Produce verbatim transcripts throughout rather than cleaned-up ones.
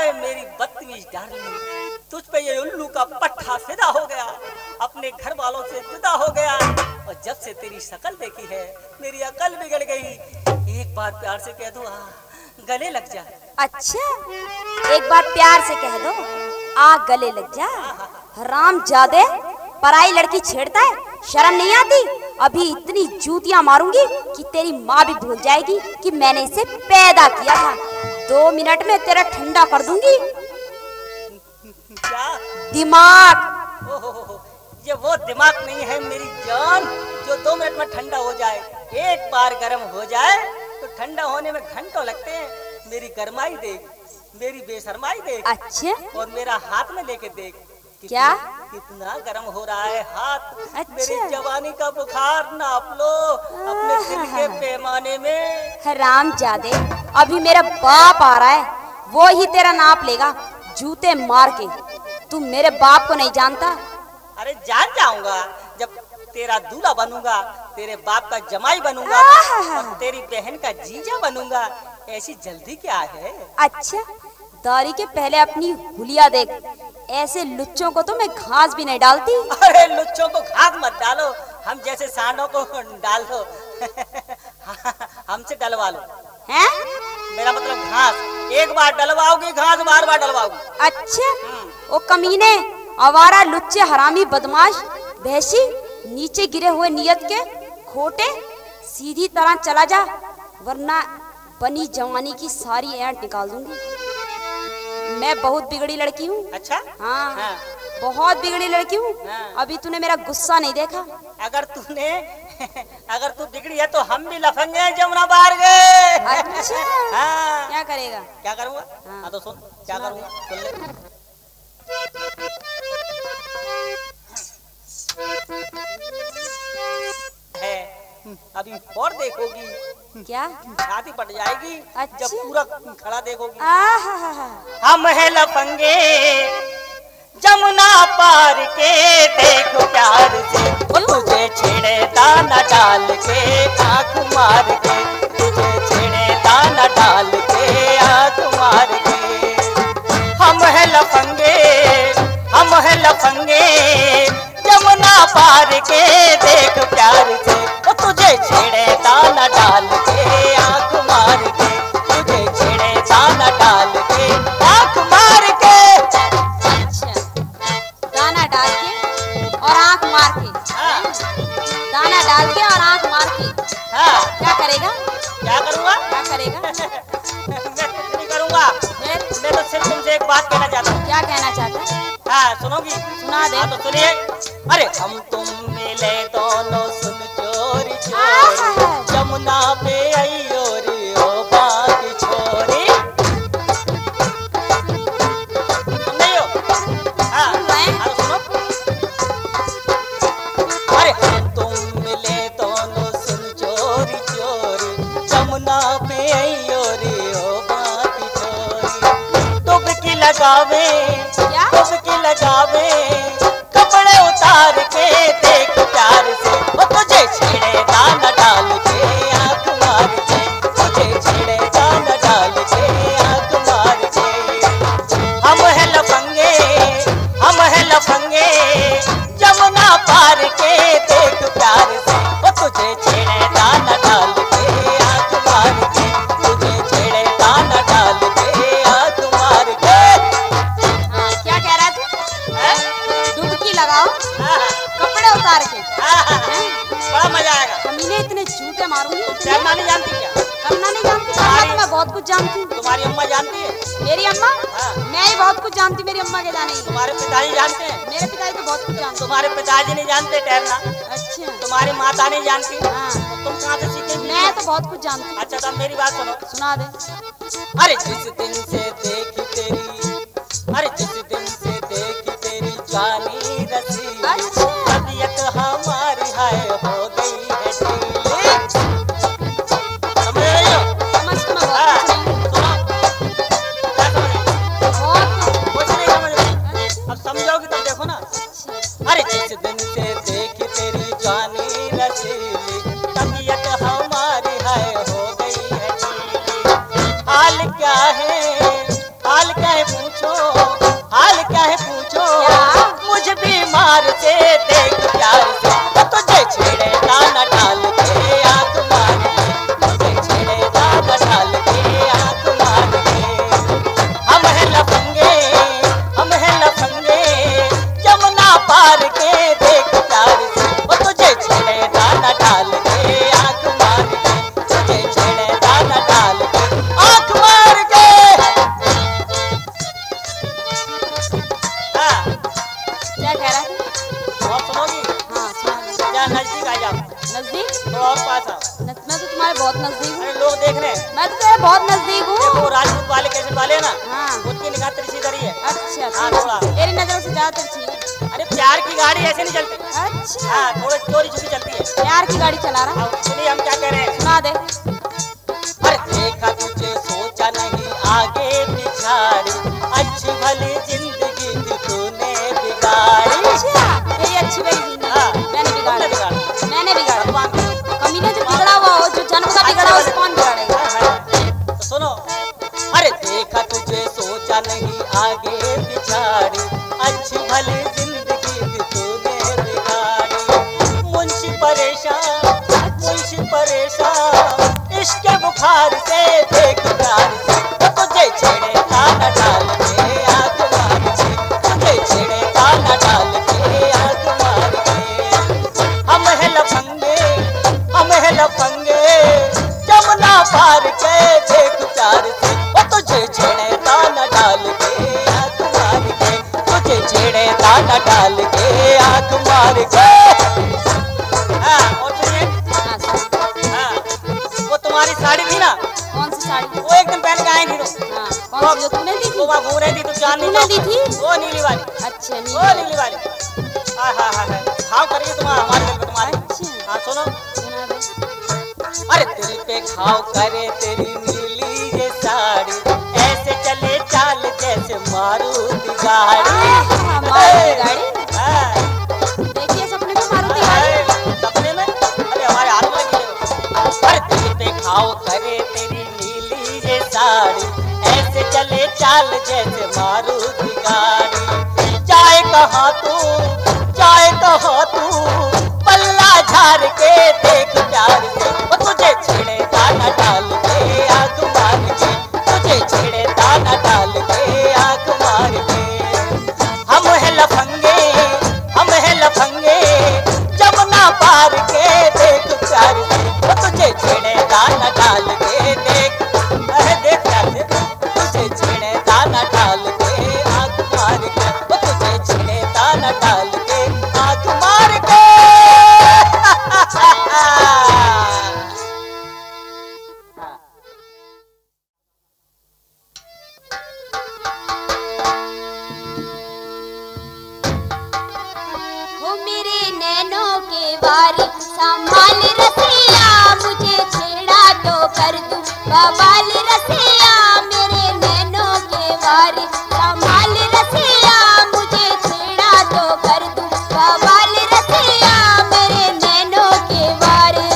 हाय मेरी बदतमीज डार्लिंग, तुझ पे ये उल्लू का पट्टा फिदा हो गया, अपने घर वालों से जुदा हो गया, और जब से तेरी शक्ल देखी है मेरी अकल बिगड़ गई। एक बार प्यार से कह दो आ, गले लग जा। अच्छा, एक बार प्यार से कह दो आ गले लग जा। राम जादे पराई लड़की छेड़ता है, शर्म नहीं आती? अभी इतनी जूतियां मारूंगी कि तेरी माँ भी भूल जाएगी कि मैंने इसे पैदा किया था। दो मिनट में तेरा ठंडा कर दूंगी। क्या दिमाग? ओहो, ये वो दिमाग नहीं है मेरी जान जो दो मिनट में ठंडा हो जाए। एक बार गर्म हो जाए तो ठंडा होने में घंटों लगते हैं। मेरी गरमाई देख, मेरी बेशरमाई देख। अच्छा, और मेरा हाथ में लेके देख, क्या कितना गर्म हो रहा है हाथ। अच्छा। मेरी जवानी का बुखार नाप लो अपने दिल के पैमाने में। राम जादे, अभी मेरा बाप आ रहा है, वो ही तेरा नाप लेगा जूते मार के। तू मेरे बाप को नहीं जानता? अरे जान जाऊंगा, जब तेरा दूल्हा बनूंगा, तेरे बाप का जमाई बनूंगा और तेरी बहन का जीजा बनूंगा। ऐसी जल्दी क्या है? अच्छा, दारी के पहले अपनी हुलिया देख। ऐसे लुच्चों को तो मैं घास भी नहीं डालती। अरे लुच्चों को घास मत डालो, हम जैसे सांडों को डाल दो। हमसे डलवा लो। हैं? मेरा मतलब घास। एक बार डलवाओगी घास, बार बार डलवाओगी। अच्छा, ओ कमीने, आवारा, लुच्चे, हरामी, बदमाश, भैंसी, नीचे गिरे हुए नियत के खोटे, सीधी तरह चला जा, वरना बनी जवानी की सारी ऐंठ निकाल दूंगी। मैं बहुत बिगड़ी लड़की हूँ। अच्छा? हाँ, हाँ। बहुत बिगड़ी लड़की हूँ। हाँ। अभी तूने मेरा गुस्सा नहीं देखा। अगर तूने अगर तू बिगड़ी है तो हम भी लफंगे जमुना पार गए। अच्छा। हाँ। क्या करेगा? क्या करूँगा? हाँ। हाँ तो सुन, क्या करूँगा सुन ले। है अभी और देखोगी क्या? छाती पट जाएगी। अच्छा। जब पूरा खड़ा देखोगी। आहा, हम है लफंगे जमुना पार के, देखो प्यार से वो तुझे छेड़े दाना डाल के, आँख मार के तुझे छेड़े दाना डाल के, आँख मार के। हम है लफंगे, हम है लफंगे जमुना पार के, देख प्यार से वो तुझे छेड़े दाना डाल के, आँख मार के तुझे छेड़े दाना डाल के, आँख मार के। अच्छा, दाना डाल के और आँख मार के। हाँ। दाना डाल के और आँख मार के। हाँ। क्या करेगा? क्या करूँगा? क्या करेगा? मैं कुछ नहीं करूँगा। फिर? मैं तो सिर्फ तुमसे एक बात कहना चाहता हूँ। क्या कहना चाहता है? हाँ सुनोगी? सुना दे। हाँ तो सुनिए। अरे हम तुम मिले दोनों सुन चोरी चोरी, जमुना पे आई ओरी ओ बाकी छोरी। सुन रही हो? हाँ। सुन रहे हैं। हाँ तो सुनो। अरे हम तुम मिले दोनों सुन चोरी चोरी, जमुना पे आई ओरी ओ बाकी छोरी। डुबकी लगावे, क्या? डुबकी लगावे, कपड़े उतार के, देख प्यार से वो तुझे छेड़े दाना डाल के, आँख मार के तुझे छेड़े दाना डाल के, आँख मार के। हम है लफंगे, हम है लफंगे जमुना पार के, देख प्यार से वो तुझे छेड़े दाना डाल के, आँख मार के तुझे छेड़े दाना डाल के, आँख मार के। हाँ, क्या कह रहा तू? हैं? डुबकी लगाओ, हाँ, कपड़े उतार के। हाँ, हाँ, हैं? बड़ा मजा आएगा। कमीने, इतने जूते मारूंगी। तैरना नहीं जानती क्या? करना नहीं जानती? करना तो मैं बहुत कुछ जानती हूँ। तुम्हारी अम्मा जानती है? मेरी अम्मा? हाँ। मैं ही बहुत कुछ जानती हूँ, मेरी अम्मा के जाने ही। तुम्हारे पिताजी जानते हैं? मेरे पिताजी तो बहुत कुछ जानते तुम्हारे पिताजी नहीं जानते तैरना? हैं। अच्छा। तुम्हारी माता नहीं जानती? हाँ। तो तुम कहाँ से सीखेगी? मैं तो बहुत कुछ जानती हूँ। अच्छा तो मेरी बात सुनो। सुना दे। अरे जिस दिन से देखी तेरी, अरे जिस दिन से देखी तेरी जवानी रसी, अच्छा। तबीयत हमारी हाय हो गई है ढीली। समझ रही हो? समझ तो मैं हाँ, बहुत कुछ नहीं। सुनो। क्या समझ रही हो? बहुत कुछ नहीं समझ रही। अच्छा। अब समझोगी तब देखो ना। अच्छा। अरे जिस दिन से देखी तेरी जवानी रसीली, तबीयत हमारी हाय हो गई है ढीली। हाल क्या है, हाल क्या है अच्छा हाँ थोड़ा। तेरी नजरों से ज्यादा तिरछी है। अरे प्यार की गाड़ी ऐसे नहीं चलती। अच्छा हाँ थोड़ी चोरी छुपी चलती है। प्यार की गाड़ी चला रहा। अब सुनिए हम क्या कह रहे हैं। सुना दे। अरे देखा तुझे सोचा नहीं आगे पिछाड़ी, अच्छी भली जिंदगी थी तूने बिगाड़ी। अच्छा तेरी अच्छी वाली जिंदगी हाँ, मैंने बिगाड़ी। तुमने बिगाड़ी। मैंने बिगाड़ी। भगवान की। कमीने जो बिगड़ा हुआ हो, जो जन्म का बिगड़ा हो, उसे कौन बिगाड़ेगा? हाँ, हाँ। तो सुनो, अरे देखा तुझे सोचा नहीं आगे पिछाड़ी, अच्छी भली जिंदगी थी तूने बिगाड़ी। मुंशी परेशान, मुंशी परेशान, इश्क बुखार से देख प्यार से, तो तुझे छेड़े ताना डाल के आग मार के, तुझे छेड़े ताना डाल के आग मार के। हम है लफंगे, हम है लफंगे, जमुना पार के देख प्यार से, ओ तुझे छेड़े ताना डाल के आग मार के, तुझे छेड़े ताना डाल के आग मार के। हाँ और सुनिए। हाँ, सुन। हाँ वो तुम्हारी साड़ी थी ना, कौन सी साड़ी? वो एक दिन पहन के आई थी तुम। हाँ, कौन सी जो तूने दी थी? वो वहाँ घूम रही थी, तुम जान नहीं तूने दी थी? वो नीली वाली। अच्छा वो नीली। नीली वाली। हाँ हाँ हाँ हाँ घाव करेगी तुम्हारा हमारे दिल पे तुम्हारे। अच्छा हाँ सुनो। सुना दे। अरे दिल पे घाव करे तेरी नीली ये साड़ी, ऐसे चले चाल जैसे मारुति गाड़ी। आहा, मारुति गाड़ी? हाँ। देखिए सपने में मारुति गाड़ी। सपने में? अरे हमारे हाथ में लगी है। अरे दिल पे घाव करे तेरी नीली ये साड़ी, ऐसे चले चाल जैसे मारुति गाड़ी। जाए कहाँ तू, जाए कहाँ तू, पल्ला झाड़ के देख प्यार से, वो तुझे छेड़े ताना डाल के आग मार के, तुझे छेड़े ताना डाल के आग मार के। हम है लफंगे, हम है लफंगे, जमुना पार के देख प्यार से, वो तुझे छेड़े ताना डाल के देख, अरे देख प्यार से, तुझे छेड़े ताना डाल के आग मार के, वो तुझे छेड़े ताना डाल के आग मार के। वो मेरे नैनों के वारी संभाल रसिया, मुझे छेड़ा तो कर दूं बवाल रसिया। मेरे नैनों के वारी संभाल रसिया, मुझे छेड़ा तो कर दूं बवाल रसिया। मेरे नैनों के वारी।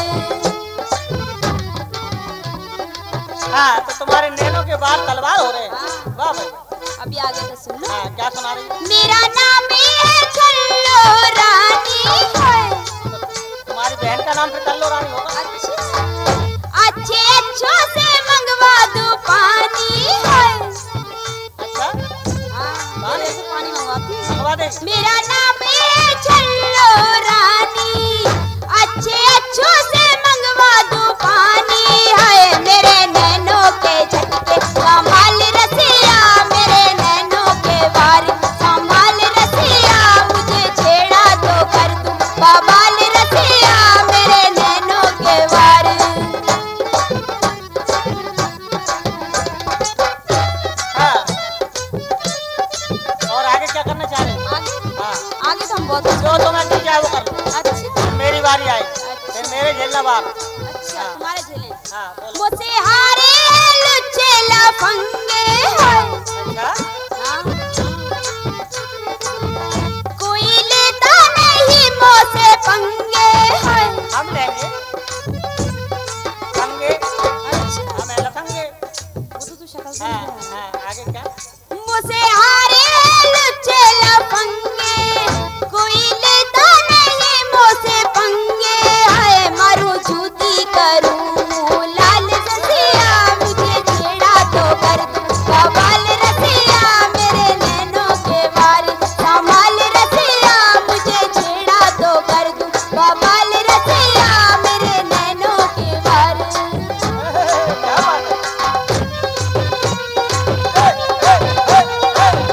हाँ तो तुम्हारे नैनों के बाल तलवार हो रहे हैं। वाह भाई। अभी आगे तो सुन लो। हाँ क्या सुना रही है? मेरा नाम है कल्लो रानी है। तुम्हारी बहन का नाम फिर कल्लो रानी होगा। अच्छा अच्छे अच्छों से मंगवा दो पानी है। अच्छा हाँ मेरे से पानी मंगवाती है। मंगवा दे। मेरा नाम है कल्लो रानी, अच्छे अच्छों से मंगवा दो पानी है। मेरे नैनों के झटके संभाल रसिया, मेरे नैनों के वारी संभाल रसिया। मुझे छेड़ा तो कर दूं बवाल रसिया, मेरे नैनों के वारी। हाँ और आगे क्या करना चाह रहे हो? आगे हाँ आगे तो हम बहुत जो तुम्हें दिल जाए वो कर लो। अच्छा मेरी बारी आई, अच्छा। फिर मेरे झेलना बाप। अच्छा हाँ। तुम्हारे झेले। हाँ बोलो। मुझसे हारे लुच्चे लफंगे हैं। अच्छा हाँ। कोई लेता नहीं मुझसे पंगे हैं। हम लेंगे पंगे। अच्छा हम है लफंगे। वो तो तू शक्ल से हाँ नहीं है। हाँ आगे क्या? मुझसे हारे लुच्चे लफंगे, कोई लेता नहीं मुझसे पंगे है। मारू जूती करूं लाल रसिया, मुझे छेड़ा तो कर दूं बवाल रसिया। मेरे नैनों के वारी संभाल रसिया, मुझे छेड़ा तो कर दूं बवाल रसिया। मेरे नैनों के वारी। क्या बात है?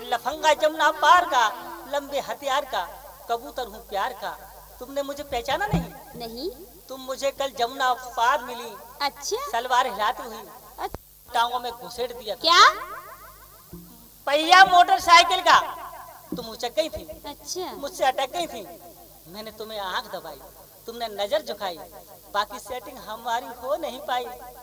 लफंगा जमुना पार का, लंबे हथियार का, कबूतर हूँ प्यार का। तुमने मुझे पहचाना नहीं? नहीं। तुम मुझे कल जमुना पार मिली। अच्छा। सलवार हिलाती हुई, अच्छा। टांगों में घुसेड़ दिया। क्या? पहिया मोटरसाइकिल का। तुम उचक गई थी। अच्छा। मुझसे अटक गई थी। मैंने तुम्हें आंख दबाई, तुमने नजर झुकाई, बाकी सेटिंग हमारी हो नहीं पाई।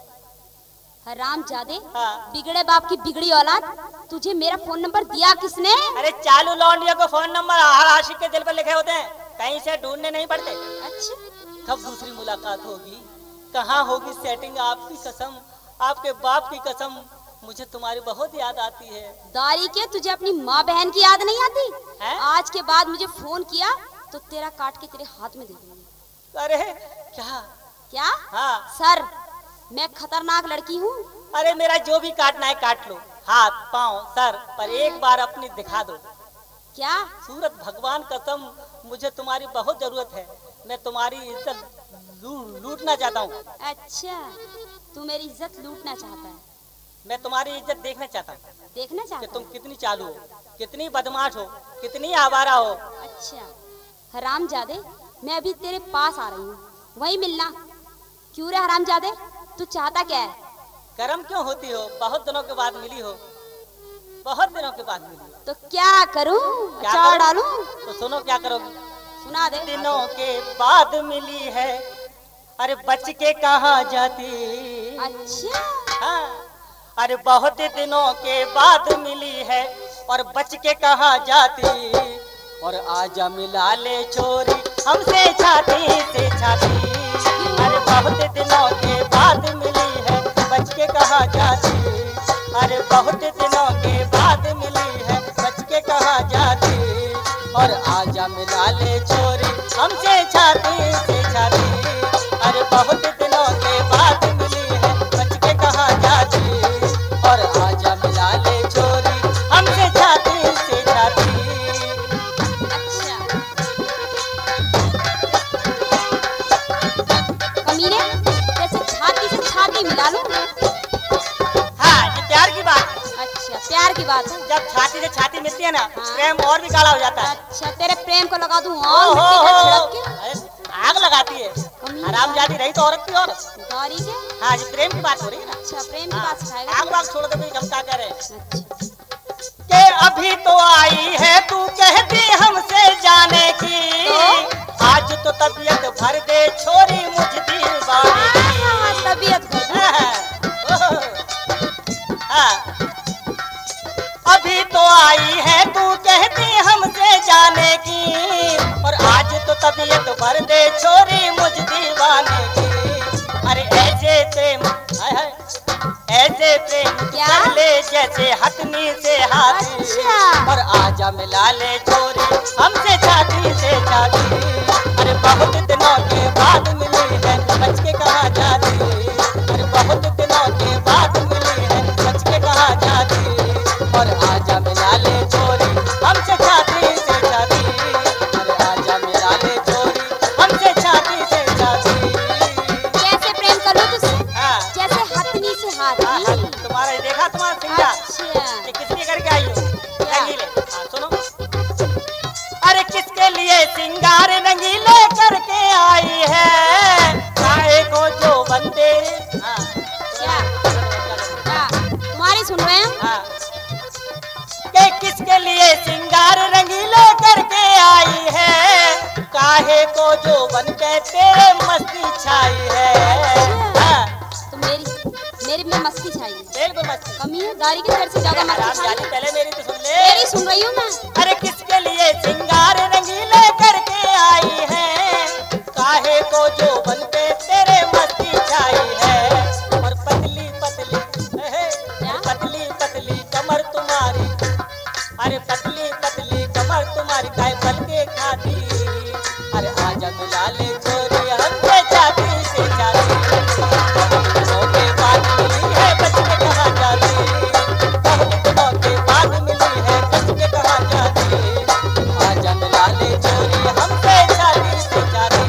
हरामजादे, हाँ। बिगड़े बाप की बिगड़ी औलाद, तुझे मेरा फोन नंबर दिया किसने? अरे चालू लौंडिया को फोन नंबर हर आशिक के दिल पर लिखे होते हैं, कहीं से ढूंढने नहीं पड़ते। अच्छा। कब दूसरी मुलाकात होगी, कहाँ होगी सेटिंग? आपकी कसम, आपके बाप की कसम, मुझे तुम्हारी बहुत याद आती है। दारी के, तुझे अपनी माँ बहन की याद नहीं आती है? आज के बाद मुझे फोन किया तो तेरा काट के तेरे हाथ में दे दूंगी। अरे क्या? क्या? हाँ। सर, मैं खतरनाक लड़की हूँ। अरे मेरा जो भी काटना है काट लो, हाथ पाँव सर, पर एक बार अपनी दिखा दो। क्या? सूरत, भगवान कसम, मुझे तुम्हारी बहुत जरूरत है। मैं तुम्हारी इज्जत लू, लूटना चाहता हूँ। अच्छा, तू मेरी इज्जत लूटना चाहता है? मैं तुम्हारी इज्जत देखना चाहता हूँ। देखना कि चाहता तुम है? कितनी चालू हो, कितनी बदमाश हो, कितनी आवारा हो। अच्छा हरामजादे, मैं अभी तेरे पास आ रही हूँ, वहीं मिलना। क्यों रे हरामजादे, तू चाहता क्या है? गरम क्यों होती हो? बहुत दिनों के बाद मिली हो, बहुत दिनों के बाद मिली हो। तो क्या करूं? क्या अचार करो? डालूं? तो सुनो क्या करोगी। सुना दे। दिनों के बाद मिली है, अरे बच के कहाँ जाती। अच्छा। हाँ, अरे बहुत दिनों के बाद मिली है और बच के कहाँ जाती। और आजा मिला ले छोरी हमसे छाती से छाती। अरे बहुत दिनों के बाद मिली है, बच के कहाँ जाती। अरे बहुत दिनों के बाद मिली है, बच के कहाँ जाती। और आजा मिला ले छोरी हमसे छाती से छाती। अरे बहुत दिनों के बाद मिली है, बच के कहाँ जाती। और आजा मिला ले छोरी हमसे छाती से छाती। अच्छा कमीने, जैसे छाती से छाती मिला लूं? हाँ, ये प्यार की बात। अच्छा, प्यार की बात है। जब छाती से छाती मिलती है ना, हाँ। प्रेम और भी गाढ़ा हो जाता है। अच्छा, तेरे प्रेम को लगा दूं ओ और हो मिट्टी हो, का छिड़क के? अरे, आग लगाती है। कमीने। हरामजादी रही तो औरत की औरत। दारी के? हाँ, ये प्रेम की बात हो रही है ना। अच्छा, प्रेम की हाँ, बात सिखाएगा? आग वाग छोड़ दे, हम क्या कह रहे हैं अच्छा। कि अभी तो आई है तू कहती हमसे जाने की। तो? आज तो तबीयत भर दे छोरी मुझ दीवाने की। हाँ, तबीयत भर दे। हाँ, हाँ। अभी तो आई है तू कहती हमसे जाने की। और आज तो तबीयत भर दे छोरी मुझ दीवाने की। अरे ऐसे प्रेम, हाय हाय, ऐसे प्रेम क्या? कर ले जैसे हथनी से हाथी। अच्छा। और आजा मिला ले छोरी हमसे छाती से छाती। अरे बहुत दिनों के बाद मिली है, बच के कहाँ जाती। अरे बहुत दिनों के बाद मिली है, बच के कहाँ जाती। और आजा मिला ले छोरी हमसे छाती से छाती। अरे आजा मिला ले छोरी हमसे छाती से छाती। कैसे प्रेम कर लूं तुझसे? हाँ। जैसे हथनी से हाँ, हाँ, हाथी। तुम्हारा ये देखा तुम्हारा सिंगा। अच्छा। ये किसके करके आई हो? क्या? रंगीले। हाँ, सुनो। अरे किसके लिए सिंगार रंगीले करके आई है, काहे को जो बंदे। हाँ, क्या? क्या? तुम्हारी सुन रहे हैं? हाँ, के किसके लिए सिंगार रंगीले करके आई है, काहे को जो बन के तेरे मस्ती छाई है। हाँ, तो मेरी मेरी में मस्ती चाहिए। बिल्कुल मस्ती। कमी है दारी की, तेरे से ज्यादा मस्ती हरामजादी, चाहिए। पहले मेरी तो सुन ले। तेरी सुन रही हूँ मैं। अरे किसके लिए सिंगार रंगीले करके आई है, काहे को जो बन पे तेरे मस्ती छाई है। और पतली पतली, एहे, क्या? पतली पतली कमर तुम्हारी। अरे पतली पतली कमर तुम्हारी काय पल के खाती। अरे आजा मिला ले छोरी हमसे छाती से छाती। दिनों के बाद मिली है, बच के कहाँ जाती। बहुत दिनों के बाद मिली है, बच के कहाँ जाती। आजा मिला ले छोरी हमसे छाती से छाती।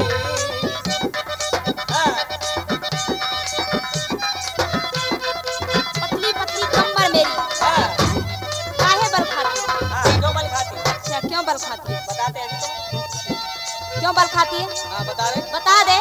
हाँ, पतली पतली कमर मेरी हाँ, काहे बल खाती? आते हैं तो? क्यों बल खाती है? हाँ बता रहे। बता दे।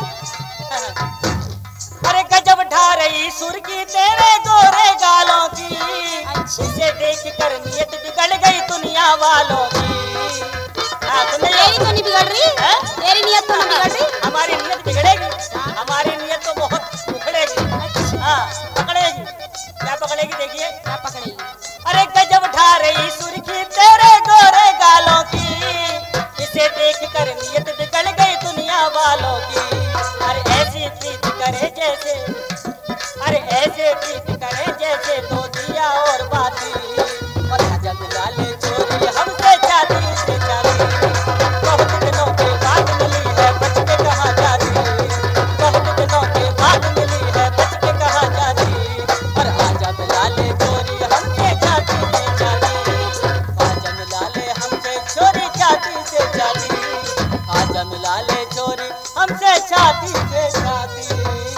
अरे गजब ढा रही सुर्खी तेरे गोरे गालों की, इसे देख कर नियत बिगड़ गई दुनिया वालों की। तेरी तो नहीं बिगड़ रही है? तेरी नियत तो नहीं बिगड़ रही। हमारी नियत बिगड़ेगी, हमारी नियत तो बहुत उखड़ेगी। हाँ पकड़ेगी। क्या पकड़ेगी? देखिए क्या पकड़ेगी। अरे गजब ढा रही सुर्खी तेरे गोरे गालों की, इसे देख कर नियत बिगड़ गई दुनिया वालों की। अरे ऐसी प्रीत करे जैसे, अरे ऐसे प्रीत करे जैसे तो दिया और बाती, और गजब लाले चोरी हमसे जाती से जाती। बहुत दिनों के बाद मिली है बच के कहाँ जाती, बहुत दिनों के बाद मिली है बच के कहाँ जाती। और आजा लाले चोरी हमसे जाती से जाती, आजा लाले हमसे चोरी जाती से जाती, आजा लाले चोरी हमसे छाती से छाती।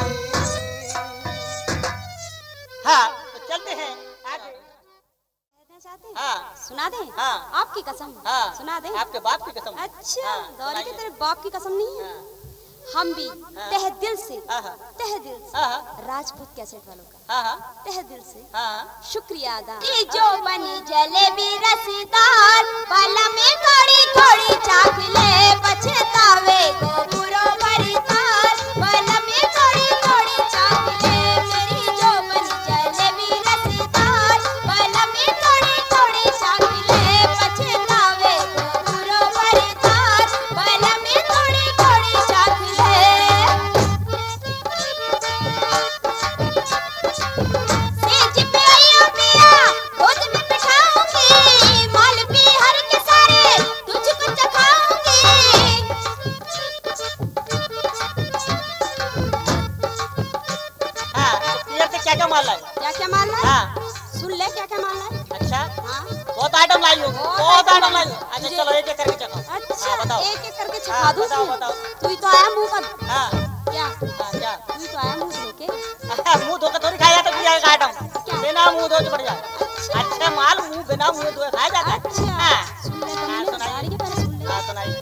हाँ तो चलते हैं आगे। हाँ सुना दे। हाँ आपकी कसम। हाँ सुना दे। आपके बाप की कसम। अच्छा हाँ, दौरी के तेरे बाप की कसम नहीं है। हाँ। हम भी हाँ। तह दिल से हाँ, हाँ। तह दिल से हाँ, राजपूत कैसेट वालों का हाँ हाँ तह दिल से हाँ शुक्रिया अदा। जो बनी जलेबी रसदार बाला में थोड़ी थोड़ी चाख ले, पछतावे को बुरो भरी तार बाला में थोड़ी थोड़ी चाख ले। मेरी जो बनी जलेबी रसदार बाला में थोड़ी थोड़ी चाख ले, पछतावे को बुरो भरी तार बाला में थोड़ी थोड़ी चाख ले। सेज पे आया पिया गोद में बिठाऊंगी, माल भी हर के सारे तुझको चखाऊंगी। हाँ तो क्लियर से क्या क्या माल लाए? क्या क्या माल है? हाँ सुन ले क्या क्या माल है। अच्छा हाँ बहुत आइटम लाई हो, बहुत आइटम लाई हो। अच्छा चलो एक एक करके चखाओ। अच्छा हाँ, बताओ। एक एक करके हाँ, चखा दूं। बताओ, बताओ। तू ही तो आया मुंह का। हाँ क्या हाँ क्या तू ही तो आया मुंह धो के। मुंह धो के थोड़ी खाया जाता है आइटम, क्या? बिना मुंह धो के बढ़ जाए। अच्छा। अच्छा माल मुंह बिना मुंह धोए खाया जाता है। अच्छा हाँ सुन ले हाँ, तुमने सुनाइए। सारी के पहले सुन ले। हाँ सुनाइए।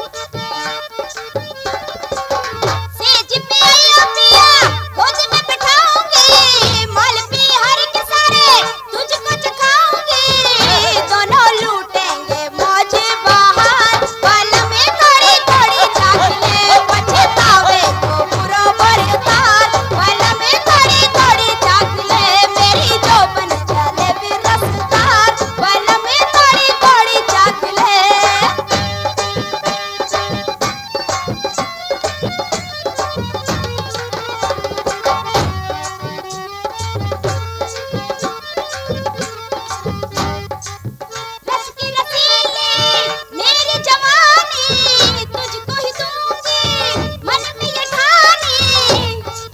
सेज पे आया पिया गोद में बिठाऊंगी, माल भी हर के सारे तुझको चखाऊंगी। दोनों लूटेंगे मौज बहार बाल में थोड़ी थोड़ी चाख ले, पछतावे को बुरो बरतार बाल में थोड़ी थोड़ी चाख ले। मेरी जो बन जलेबी रसदार बाल में थोड़ी थोड़ी चाख ले। रस की रसीली मेरी जवानी तुझको ही दूंगी, मन में ये ठानी।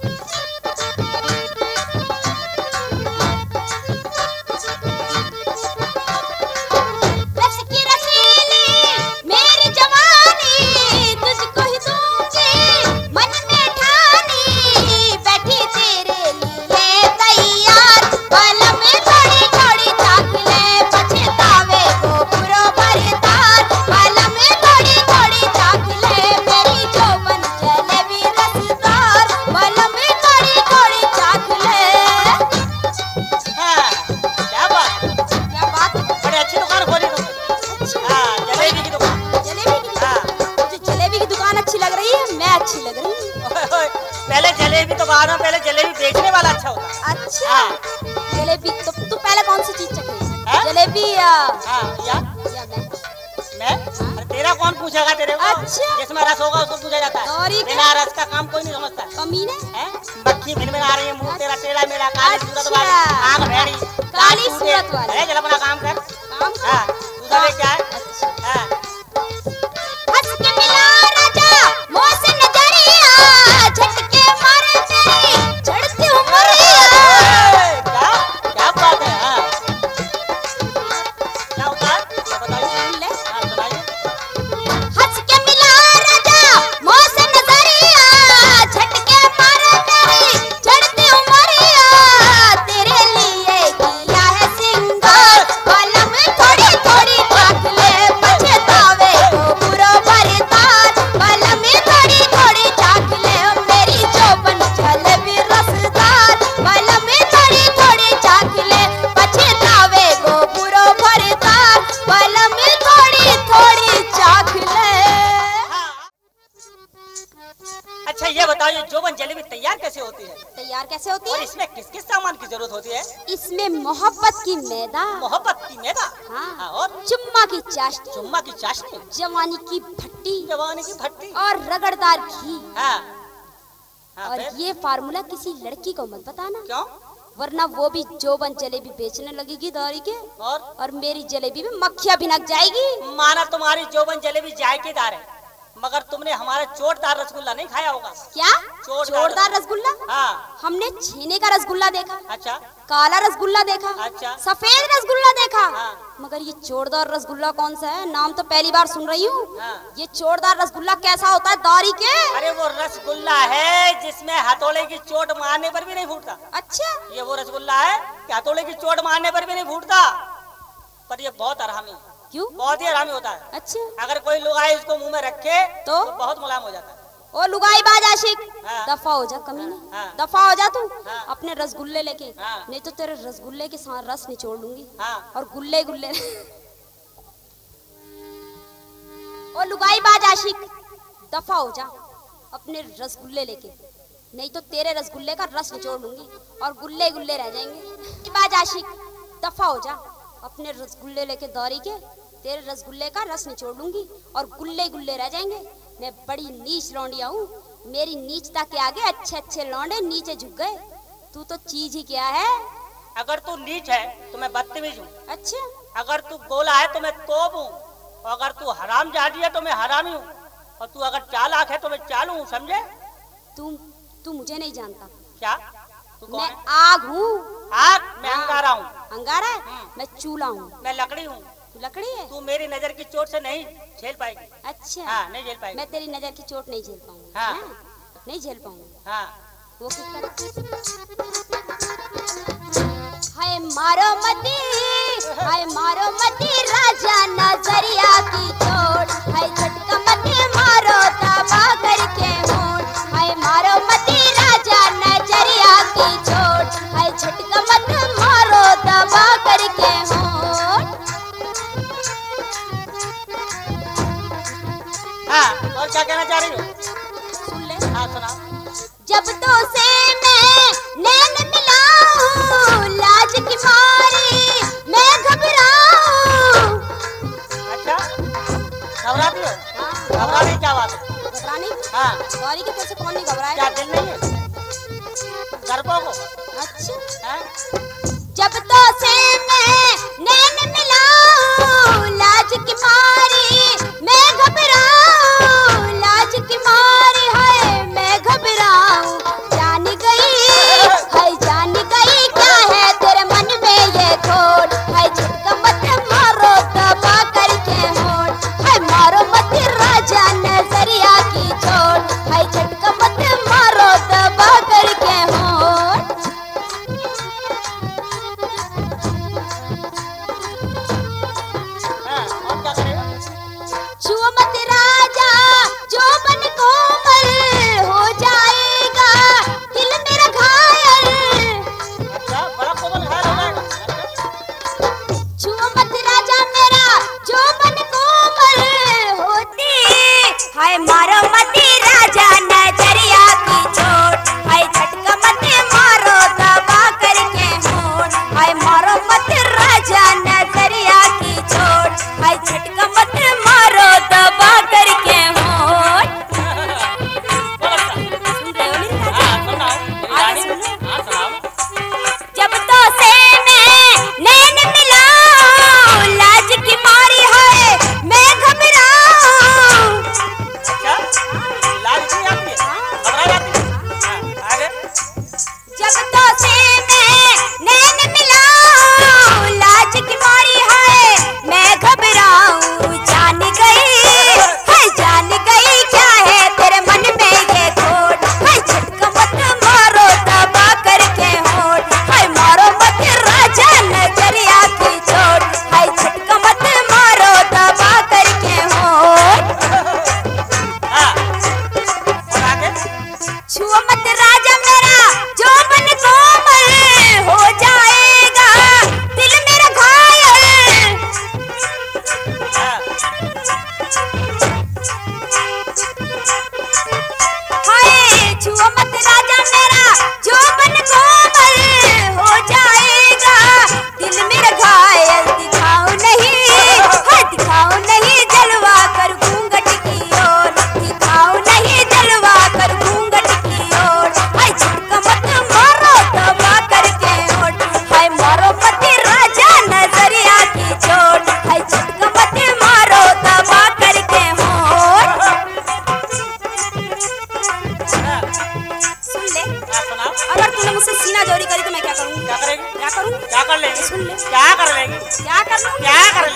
रस की रसीली मेरी जवानी तुझको ही दूंगी, मन में ठानी। बैठी तेरे लिए तैयार बाल में थोड़ी थोड़ी चाख ले, पछतावे को बुरो भरतार बाल में थोड़ी थोड़ी चाख ले। मेरी जो बन जलेबी रसदार बाल में थोड़ी थोड़ी चाख ले। हाँ क्या बात, क्या बात है? बड़ी अच्छी दुकान खोली तुमने। अच्छा हाँ जलेबी की दुकान। जलेबी की हाँ। दुकान। मुझे जलेबी की दुकान अच्छी लग रही है, मैं अच्छी लग रही हूँ। ओए, ओए, पहले जलेबी तो बाद में, पहले जलेबी बेचने वाला अच्छा होता है। अच्छा हाँ। जलेबी तो तू पहले कौन सी चीज चखी? हाँ? जलेबी या हाँ या या मैं? मैं अरे तेरा कौन पूछेगा तेरे को? अच्छा। जिसमें रस होगा उसको पूछा जाता है। गौरी का- बिना रस का काम कोई नहीं समझता। कमीने हैं? बक्खी भिन भिन आ रही है, मुंह तेरा टेढ़ा मेरा, काली सूरत अच्छा। वाली, आंख भेड़ी, काली दांत सूरत टूटे। वाली। अरे चल अपना काम कर। काम कर। हाँ तू सब क्या है? अच्छा। हाँ हंस के मिला राजा मुँह से नजरिया, झटके मारे तेरी चढ़ती उमरिया। ए, क्या क्या बात है? हाँ क्या होता है? क्या बताइए? सुन ले। हाँ सुनाइए। हंस के मिला राजा मुँह से नजरिया, झटके मारे तेरी चढ़ती उमरिया। तेरे लिए किया है सिंगार बाल में थोड़ी थोड़ी तैयार कैसे होती है? तैयार कैसे होती और है? इसमें किस किस सामान की जरूरत होती है? इसमें मोहब्बत की मैदा, मोहब्बत की मैदा, हाँ, और चुम्मा की चाशनी, चुम्मा की चाशनी, जवानी की भट्टी, जवानी की भट्टी, और रगड़दार घी। हाँ, हाँ, और फिर? ये फार्मूला किसी लड़की को मत बताना, क्यों? वरना वो भी जोबन जलेबी बेचने लगेगी दारी के, और और मेरी जलेबी में मक्खियाँ भिनक जाएगी। माना तुम्हारी जोबन जलेबी जायकेदार है, मगर तुमने हमारा चोटदार रसगुल्ला नहीं खाया होगा। क्या? चोटदार चोटदार रसगुल्ला? हाँ। हमने छेने का रसगुल्ला देखा, अच्छा, काला रसगुल्ला देखा, अच्छा, सफेद रसगुल्ला देखा, हाँ। मगर ये चोटदार रसगुल्ला कौन सा है? नाम तो पहली बार सुन रही हूँ। हाँ। ये चोटदार रसगुल्ला कैसा होता है दारी के? अरे वो रसगुल्ला है जिसमें हथौड़े की चोट मारने पर भी नहीं फूटता। अच्छा, ये वो रसगुल्ला है कि हथौड़े की चोट मारने पर भी नहीं फूटता, पर ये बहुत हरामी, क्यों? बहुत ही हरामी होता है। अच्छा, अगर कोई लुगाई इसको मुंह में रखे तो? तो बहुत मुलायम हो जाता है। ओ लुगाई बाज आशिक, हाँ। दफा हो जा कमीने, हाँ। दफा हो जा तू हाँ। अपने रसगुल्ले लेके, हाँ। नहीं तो तेरे रसगुल्ले के साथ रस निचोड़ लूंगी, हाँ। और गुल्ले गुल्ले। ओ लुगाई बाज आशिक, दफा हो जा अपने रसगुल्ले लेके, नहीं तो तेरे रसगुल्ले का रस निचोड़ लूंगी और गुल्ले गुल्ले रह जाएंगे। बाज आशिक, दफा हो जा अपने रसगुल्ले लेके दौरी के, तेरे रसगुल्ले का रस निचोड़ लूंगी और गुल्ले गुल्ले रह जाएंगे। मैं बड़ी नीच लौंडिया हूँ, मेरी नीचता के आगे अच्छे अच्छे लौंडे नीचे झुक गए। तू तो चीज ही क्या है? अगर तू नीच है तो मैं बदतमीज हूँ, अच्छा, अगर तू गोला है तो मैं तोप हूँ, और अगर तू हराम जादी है तो मैं हरामी हूँ, और तू अगर चालाक है तो मैं चालू हूँ, समझे? तू तू मुझे नहीं जानता। क्या? तू कौन मैं है? आग हूँ। आग? मैं अंगारा हूँ। अंगारा है? हम्म। मैं चूल्हा हूँ। मैं लकड़ी हूँ। लकड़ी है? तू मेरी नजर की चोट से नहीं झेल पाएगी। अच्छा, हाँ, नहीं झेल पाएगी। मैं तेरी नजर की चोट नहीं झेल पाऊंगी। हाँ। हाँ, नहीं झेल पाऊंगी। हाँ। वो किस तरह? हाय मारो मती, हाय मारो मती राजा नजरिया की चोट, हाय झटका मती मारो दबा करके होठ, हाय मारो मती राजा नजरिया की चोट, हाय झटका मत मारो दबा करके होठ। हाँ, और क्या कहना चाह रही हो? सुन ले। हाँ, सुना। जब तो से मैं नैन मिलाऊं, लाज की मारी मैं घबराऊं। अच्छा, घबराती हो? हाँ, घबराने क्या बात है? घबरानी? हाँ। गौरी के पैसे कौन नहीं घबराए? क्या दिल नहीं है गरबों को? अच्छा, हाँ? जब तो से मैं नैन मिलाऊं, लाज की मारी मैं घबराऊं, लाज की मारी है मैं घबराऊं। जान गई है, जान गई क्या है तेरे मन में ये खोट, है झटका मत मारो दबा करके होठ, है मारो मत राजा नजरिया की चोट, है झटका मत मारो दबा करके होठ।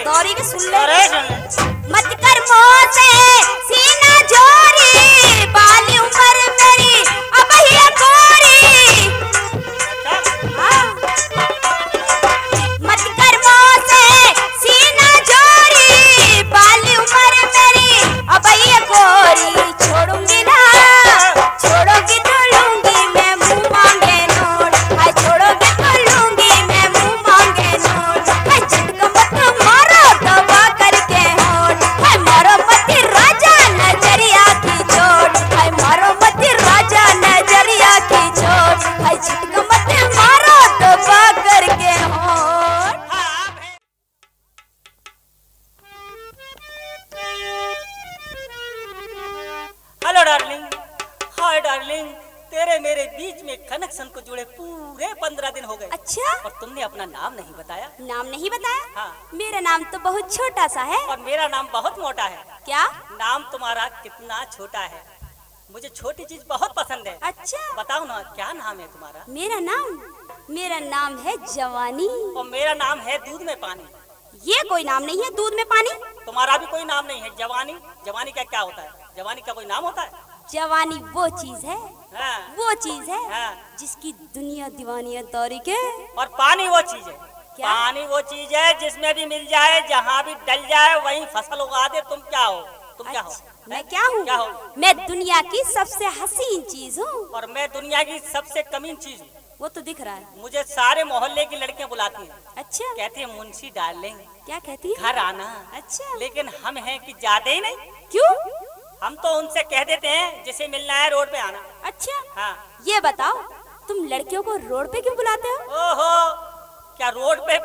गौरी के सुन ले। अरे सुन ले। मत कर मोसे सीना जोरी, बाली उम्र मेरी अब ही गोरी। हाँ। मत कर मोसे सीना जोरी, बाली उम्र मेरी अब ही गोरी। छोड़ूंगी ना, छोड़ोगी तो लूंगी मैं मुंह मांगे नोट। हाय छोड़ोगी तो लूंगी मैं मुंह मांगे नोट। हाय झटका मत मारो दबा करके होठ। हाय मारो मत राजा नजरिया की चोट। हाय मारो मत राजा नजरिया की चोट। हाय झटका मत मारो दबा करके होठ। हेलो डार्लिंग, हाय डार्लिंग, तेरे मेरे बीच में कनेक्शन को जुड़े पूरे पंद्रह दिन हो गए। अच्छा, और तुमने अपना नाम नहीं बताया। नाम नहीं बताया? हाँ। मेरा नाम तो बहुत छोटा सा है। और मेरा नाम बहुत मोटा है। क्या? नाम तुम्हारा कितना छोटा है। मुझे छोटी चीज बहुत पसंद है। अच्छा, बताओ ना क्या नाम है तुम्हारा। मेरा नाम मेरा नाम है जवानी। और मेरा नाम है दूध में पानी। ये कोई नाम नहीं है, दूध में पानी। तुम्हारा भी कोई नाम नहीं है। जवानी, जवानी का क्या होता है? जवानी का कोई नाम होता है? जवानी वो चीज है, हाँ। वो चीज है हाँ। जिसकी दुनिया दीवानी है दौरी के। और पानी वो चीज है। क्या? पानी वो चीज है जिसमें भी मिल जाए, जहाँ भी डल जाए वहीं फसल उगा दे। तुम क्या हो? तुम क्या हो? अच्छा, मैं क्या हूँ? क्या हो? मैं दुनिया की सबसे हसीन चीज हूँ। और मैं दुनिया की सबसे कमीन चीज हूँ। वो तो दिख रहा है। मुझे सारे मोहल्ले की लड़कियां बुलाती हैं। अच्छा, कहती है मुंशी डार्लिंग क्या कहती है? घर आना। अच्छा, लेकिन हम हैं कि जाते ही नहीं। क्यों? हम तो उनसे कह देते हैं जिसे मिलना है रोड पे आना। अच्छा, हाँ। ये बताओ तुम लड़कियों को रोड पे क्यों बुलाते हो? ओहो, क्या रोड पे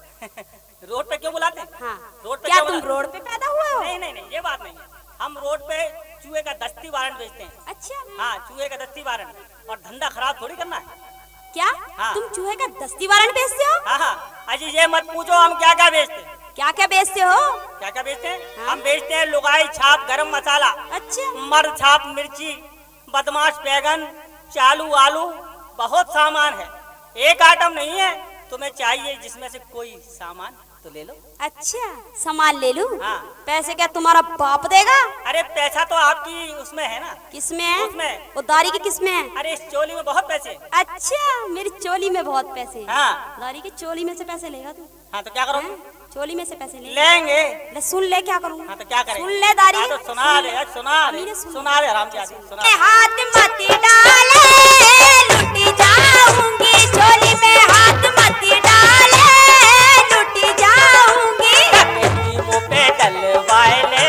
रोड पे क्यों बुलाते हैं? हाँ। रोड पे क्या क्यों तुम बुलाते हैं? रोड पे पैदा हुए हो? नहीं नहीं नहीं, ये बात नहीं है। हम रोड पे चूहे का दस्ती वारंट बेचते हैं। अच्छा, हाँ, चूहे का दस्ती वारंट। और धंधा खराब थोड़ी करना है। क्या? हाँ। तुम चूहे का दस्ती वारंट बेचते हो? हाँ हाँ, अजी ये मत पूछो हम क्या क्या बेचते हैं। क्या क्या बेचते हो? क्या क्या बेचते हैं? हाँ। हम बेचते हैं लुगाई छाप गरम मसाला, अच्छा, मर्द छाप मिर्ची, बदमाश बैगन, चालू आलू, बहुत सामान है। एक आइटम नहीं है। तुम्हें चाहिए जिसमें से कोई सामान तो ले लो। अच्छा, सामान ले लूं? हाँ। पैसे क्या तुम्हारा बाप देगा? अरे पैसा तो आपकी उसमें है ना। किसमें है? उसमें। वो दारी की किसमें है? अरे इस चोली में बहुत पैसे हैं। अच्छा, मेरी चोली में बहुत पैसे हैं। हाँ। दारी की चोली में से पैसे लेगा तू? हाँ तो क्या करो? हैं? चोली में से पैसे ले लेंगे। ले, सुन ले क्या करूँ? हाँ तो क्या करें? सुन ले दारी। हाँ तो सुना सुन दे, ले। सुना अमीरे दे, सुन। सुना दे आराम से आदमी, सुना ए, दे। हाथ मत डाले, लुटी जाऊंगी चोली में। हाथ मत डाले, लुटी जाऊंगी। मुँह पे डलवाए ले,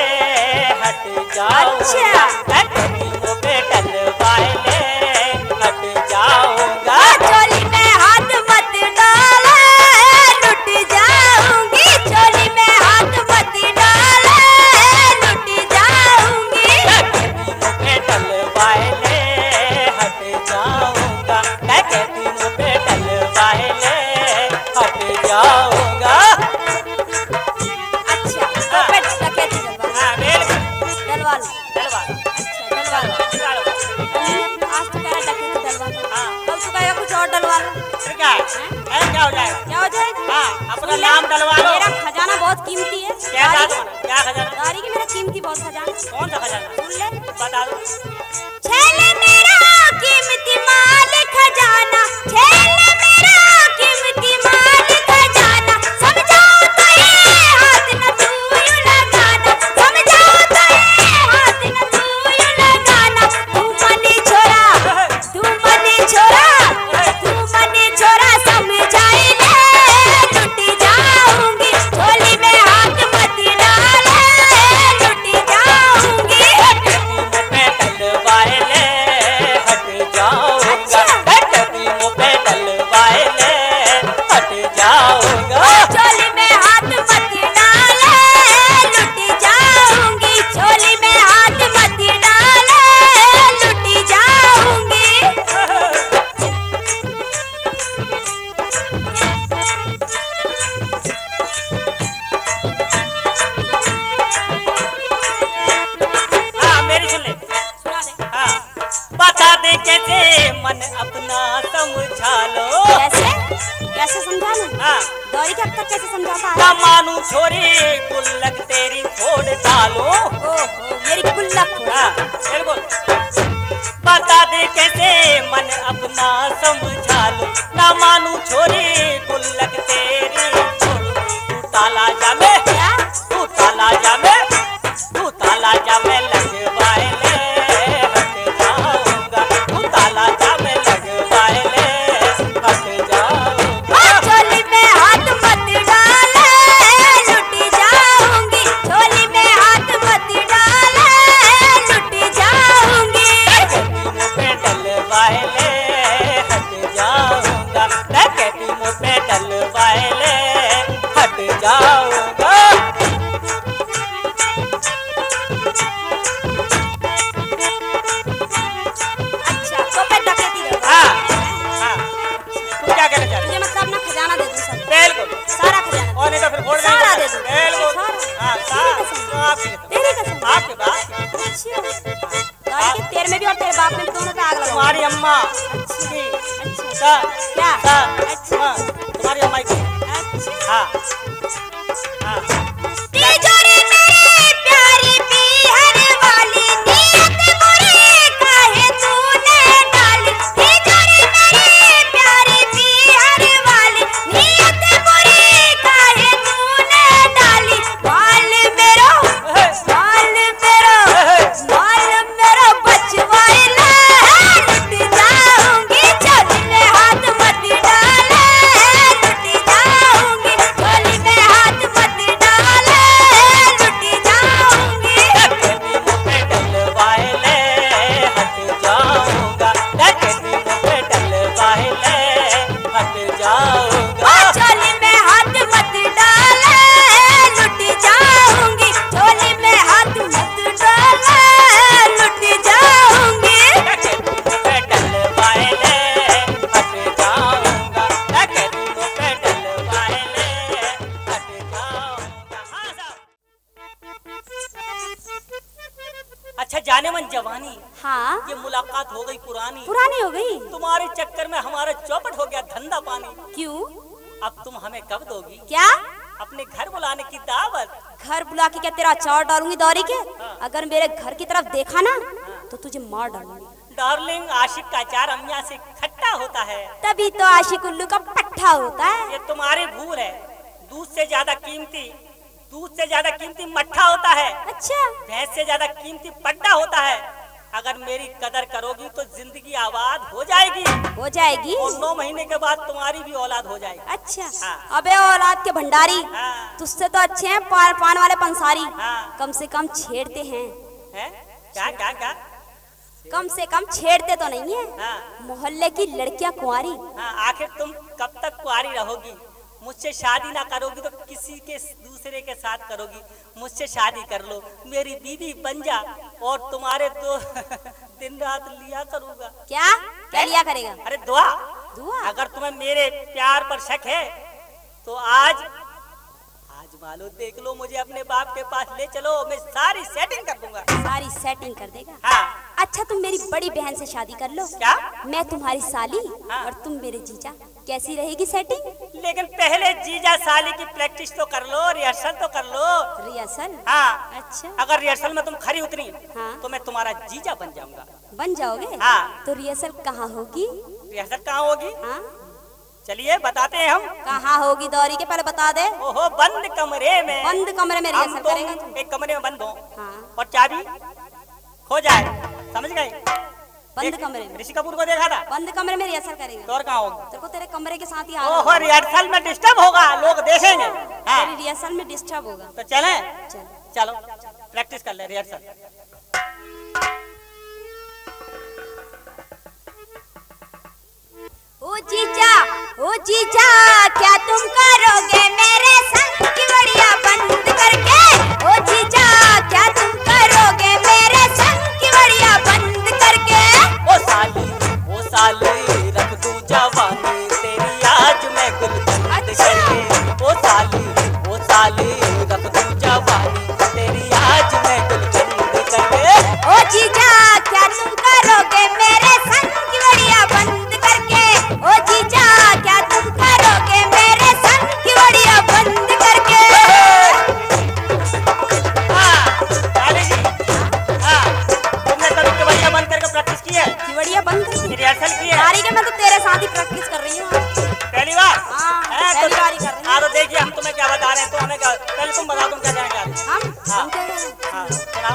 हट जाऊंगा। मुँह पे डलवाए ले, हट जाऊंगा। चोली में हाथ मत डाले, लुट जाऊंगी। चोली में हाथ मत डाले, लुट जाऊंगी। मुँह पे डलवाए ले, हट जाऊंगा। मैं कहती मुँह पे डलवाए ले, हट जाऊंगा। अच्छा, तो पे डकैती डलवा लो। हाँ, बेल डलवा लो। डलवा। अच्छा, डलवा लो। डलवा लो। तुमने आज तो कहा डकैती डलवा लो, हाँ। कल तो कहेगा कुछ और डलवा लो। फिर क्या है? हैं, क्या हो जाएगा? क्या हो जाएगा? हाँ, अपना सुन ले, नाम डलवा लो। मेरा खजाना बहुत कीमती है। क्या दारी खजाना? क्या खजाना? दारी की मेरा कीमती बहुत खजाना। कौन सा खजाना? सुन ले, बता दो। छेले मेरा कीमती माल खजाना। छेले मेरा कीमती माल खजाना। समझाओ तो ये हाथ न तू यूं लगाना। समझाओ तो ये हाथ न तू यूं लगाना। तू मनी छोरा, तू मनी छोरा, तू मनी छोरा समझाई ले, लुट जाऊंगी। चोली में हाथ मत डाले, लुट जाऊंगी। मुँह पे क्या क्या कैसे समझाता है? ना मानू छोरी गुल्लक तेरी फोड़ डालो। ओहो मेरी गुल्लक। हाँ, बिल्कुल। बता दे कैसे मन अपना समझा लो। ना मानू छोरी गुल्लक तेरी तू ताला जामे, तू ताला जामे, तू ताला जामे लगवाए ले हट जाऊंगा, तू ताला जामे लगवाए ले हट जाऊंगा। झोली में हाथ मत डाले लुट जाऊंगी, झोली में हाथ मत डाले लुट जाऊंगी। कहती मुँह पे डलवाए ले हट जाऊंगा, मैं कहती मुँह पे डलवाए ले हट जाऊंगा। अच्छा तो मैं डकैती करूं? हाँ, हाँ। तू क्या कहना चाहती मुझे मतलब अपना खजाना दे दो सब, है? बिल्कुल। सारा खजाना और नहीं तो फिर फोड़ देंगे। सारा दे दो। बिल्कुल। सारा। हाँ, सारा। तो आपकी कसम। तेरी कसम। आपके बाप। अच्छा दादी के तेरे में भी और तेरे बाप में भी दोनों पे आग लगा। तुम्हारी अम्मा अच्छा की। अच्छा सा- क्या? सा- अच्छा। हाँ, तुम्हारी अम्मा की। अच्छा हाँ, हाँ। तिजोरी मेरी प्यारी पीहर वाली नीयत बुरी काहे तूने डाली। तिजोरी मेरी प्यारी पीहर वाली नीयत बुरी काहे तूने डाली। माल मेरो माल मेरो माल मेरो बचवाए ले लुट जाऊंगी, झोली में हाथ मत डाले लुट जाऊंगी, झोली में हाथ मत डाले लुट जाऊंगी। कहती मुँह पे डलवाए ले हट जाऊंगा, मैं कहती मुँह पे डलवाए ले हट जाऊंगा। झोली में हाथ मत डाले लुट जाऊंगी, झोली में हाथ मत डाले लुट जाऊंगी। मैं कहती मुँह पे डलवाए ले हट जाऊंगा, मैं कहती मुँह पे डलवाए ले हट जाऊंगा। हाँ साहब। अच्छा जाने मन जवानी, हाँ ये मुलाकात हो गई पुरानी। पुरानी हो गई। तुम्हारे चक्कर में हमारा चौपट हो गया धंधा पानी। क्यों? अब तुम हमें कब दोगी क्या अपने घर बुलाने की दावत? घर बुला के क्या तेरा अचार डालूंगी दौरी के? अगर मेरे घर की तरफ देखा ना तो तुझे मार डालूंगी। डार्लिंग आशिक का अचार अम्मिया से खट्टा होता है। तभी तो आशिक उल्लू का पट्ठा होता है। ये तुम्हारी भूल है। दूध से ज्यादा कीमती दूध से ज्यादा कीमती मट्ठा होता है। अच्छा भैंस से ज्यादा कीमती पट्टा होता है। अगर मेरी कदर करोगी तो जिंदगी आबाद हो जाएगी हो जाएगी। और नौ महीने के बाद तुम्हारी भी औलाद हो जाएगी। अच्छा हाँ। अबे औलाद के भंडारी, हाँ। तुझसे तो अच्छे हैं पान पान वाले पंसारी। हाँ। कम से कम छेड़ते हैं। हैं? क्या क्या क्या? कम से कम छेड़ते तो नहीं है। हाँ। मोहल्ले की लड़कियां कुंवारी। हाँ, आखिर तुम कब तक कुंवारी रहोगी? मुझसे शादी ना करोगी तो किसी के दूसरे के साथ करोगी। मुझसे शादी कर लो, मेरी बीवी बन जा और तुम्हारे तो दिन रात लिया करूँगा। क्या क्या लिया करेगा? अरे दुआ। दुआ? अगर तुम्हें मेरे प्यार पर शक है तो आज आज मालो देख लो, मुझे अपने बाप के पास ले चलो, मैं सारी सेटिंग कर दूंगा। सारी सेटिंग कर देगा? हाँ। अच्छा तुम मेरी बड़ी बहन से शादी कर लो। क्या? मैं तुम्हारी साली हाँ। और तुम मेरे जीजा। कैसी रहेगी सेटिंग? लेकिन पहले जीजा साली की प्रैक्टिस तो कर लो, रिहर्सल तो कर लो। रिहर्सल? हाँ। अच्छा अगर रिहर्सल में तुम खरी उतरी हाँ। तो मैं तुम्हारा जीजा बन जाऊंगा। बन जाओगे? हाँ। तो रिहर्सल कहाँ होगी? रिहर्सल कहाँ होगी? हाँ चलिए बताते हैं हम। कहाँ होगी दौरी के? पहले बता दे। ओहो, बंद कमरे में। बंद कमरे में हम रिहर्सल करेंगे तुम तुम? एक कमरे में बंद हो हाँ और चाबी खो जाए, समझ गए? बंद एक कमरे में ऋषि कपूर को देखा था। बंद कमरे में रिहर्सल करेंगे। तो और कहाँ होगी? तेरे को तेरे कमरे के साथ ही आ ओहो, रिहर्सल में डिस्टर्ब होगा, लोग देखेंगे। हाँ। तेरी रिहर्सल में डिस्टर्ब होगा। तो चले चल चलो प्रैक्टिस कर ले रिहर्सल। ओ जीजा ओ जीजा क्या तुम करोगे मेरे संग की बढ़िया बंद करके? ओ जीजा क्या तुम करोगे मेरे संग की बढ़िया बंद करके? ओ साली ओ साली रख दूं जवानी तेरी आज मैं गुलबंद करके। ओ साली ओ साली रख दूं जवानी तेरी आज मैं गुलबंद करके। ओ जीजा क्या तुम करोगे मेरे संग की बढ़िया बंद करके? ओ जीजा क्या तुम करोगे मेरे संग की बढ़िया कहना चाह रही? हम हाँ। हम क्या कह रहे हैं? हाँ सुनाओ।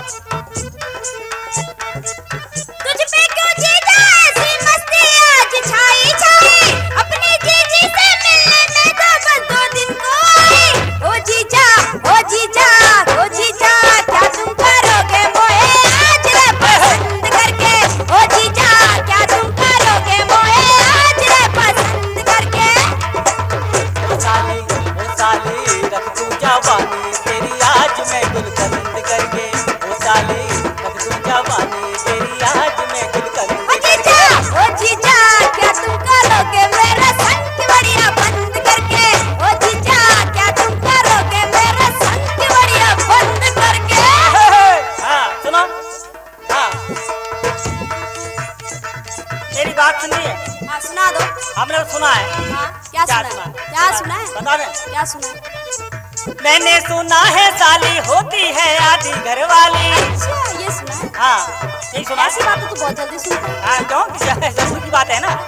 तुझ पे क्यों जीजा ऐसी मस्ती आज छाई छाई, अपनी जीजी से मिलने में तो बस दो दिन को आई। ओ जीजा ओ जीजा ओ जीजा क्या तुम करोगे मोहे आज रे पसंद करके, ओ जीजा क्या तुम करोगे मोहे आज रे पसंद करके। ओ साली ओ साली रख तू जवानी तेरी आज मैं गुलकंद करके, ओ साली रख तू जवानी तेरी आज मैं गुलकंद ओ जीजा ओ जीजा क्या तुम करोगे मेरा संग बढ़िया बंद करके, ओ जीजा क्या तुम करोगे मेरा संग बढ़िया बंद करके। हाँ सुनो। हाँ मेरी बात सुनी है? हाँ सुना दो। हमने तो सुना है। हाँ क्या क्या सुना सुना? है? क्या सुना है? बता दे। क्या सुना है? मैंने सुना है साली होती है आधी घर वाली। अच्छा ये सुना है? हाँ यही सुना ऐसी है। बात तो बहुत जल्दी सुनता है। हाँ क्यों जरूर की बात है ना।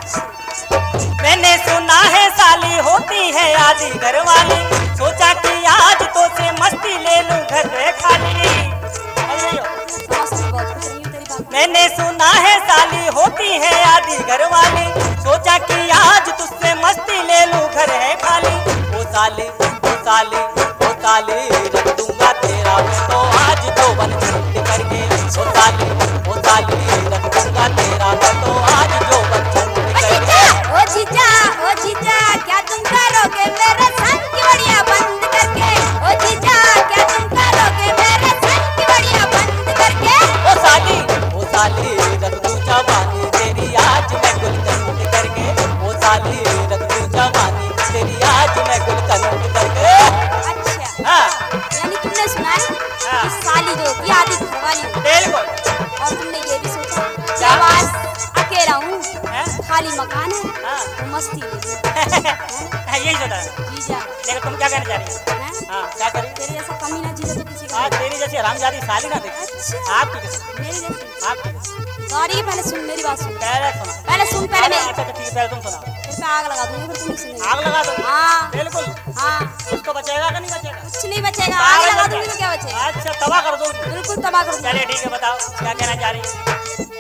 मैंने सुना है साली होती है आधी घर वाली, सोचा कि आज तो से मस्ती ले लूं घर में खाली। समझ रही हो? समझती बहुत कुछ रही हूँ तेरी बात। मैंने सुना है साली होती है आधी घर वाली, सोचा कि आज तुझसे मस्ती ले लूं घर है खाली। ओ साली ओ साली ओ साली रख दूंगा तेरा मैं तो आज तो बन छंद करके, ओ साली ओ साली रख दूंगा तेरा मैं तो आज जो बन छंद करके। ओ जीजा ओ जीजा क्या तुम करोगे मेरे संग बढ़िया बंद करके, ओ जीजा क्या तुम करोगे मेरे संग बढ़िया बंद करके। ओ साली ओ साली रख दूं जवानी तेरी आज मैं गुलकंद करके, ओ साली रख दूं जवानी तेरी आज मैं गुलकंद करके। अच्छा हाँ यानी तुमने सुना है हाँ। कि साली जो होती है आधी घरवाली होती बिल्कुल। है, और तुमने ये भी सोचा क्या? जब आज अकेला हूँ हैं? खाली मकान है हाँ। तो मस्ती ले लूं। यही सोचा है। जीजा देखो तुम क्या कहना चाह रही हो? हैं? हाँ क्या करी? तेरे जैसा कमी ना जीजा तो किसी का आज तेरी जैसी हरामजादी साली ना देखी। अच्छा आपकी कसम मेरी जैसी। आपकी कसम। सॉरी पहले सुन मेरी बात सुन। पहले सुना। पहले सुन पहले अरे, मेरी। अच्छा अच्छा, ठीक है पहले तुम सुनाओ। फिर पे आग लगा दूंगी फिर तुम नहीं सुनेगी। आग लगा दो। हाँ बिल्कुल। हाँ उसको बचेगा कि नहीं बचेगा? कुछ नहीं बचेगा, आग लगा दूंगी तो क्या बचेगा। अच्छा तबाह कर दो। बिल्कुल तबाह कर दूंगी। चलिए ठीक है बताओ क्या कहना चाह रही है?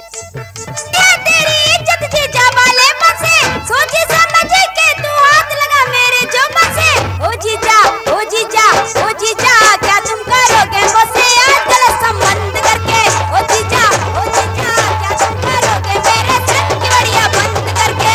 क्या तेरी इज्जत जीजा वाले मन से सोची समझ के तू हाथ लगा मेरे जोबन से। ओ जीजा ओ जीजा ओ जीजा क्या तुम करोगे मुझसे आज गलत संबंध करके, ओ जीजा ओ जीजा क्या तुम करोगे मेरे संग बढ़िया बंद करके।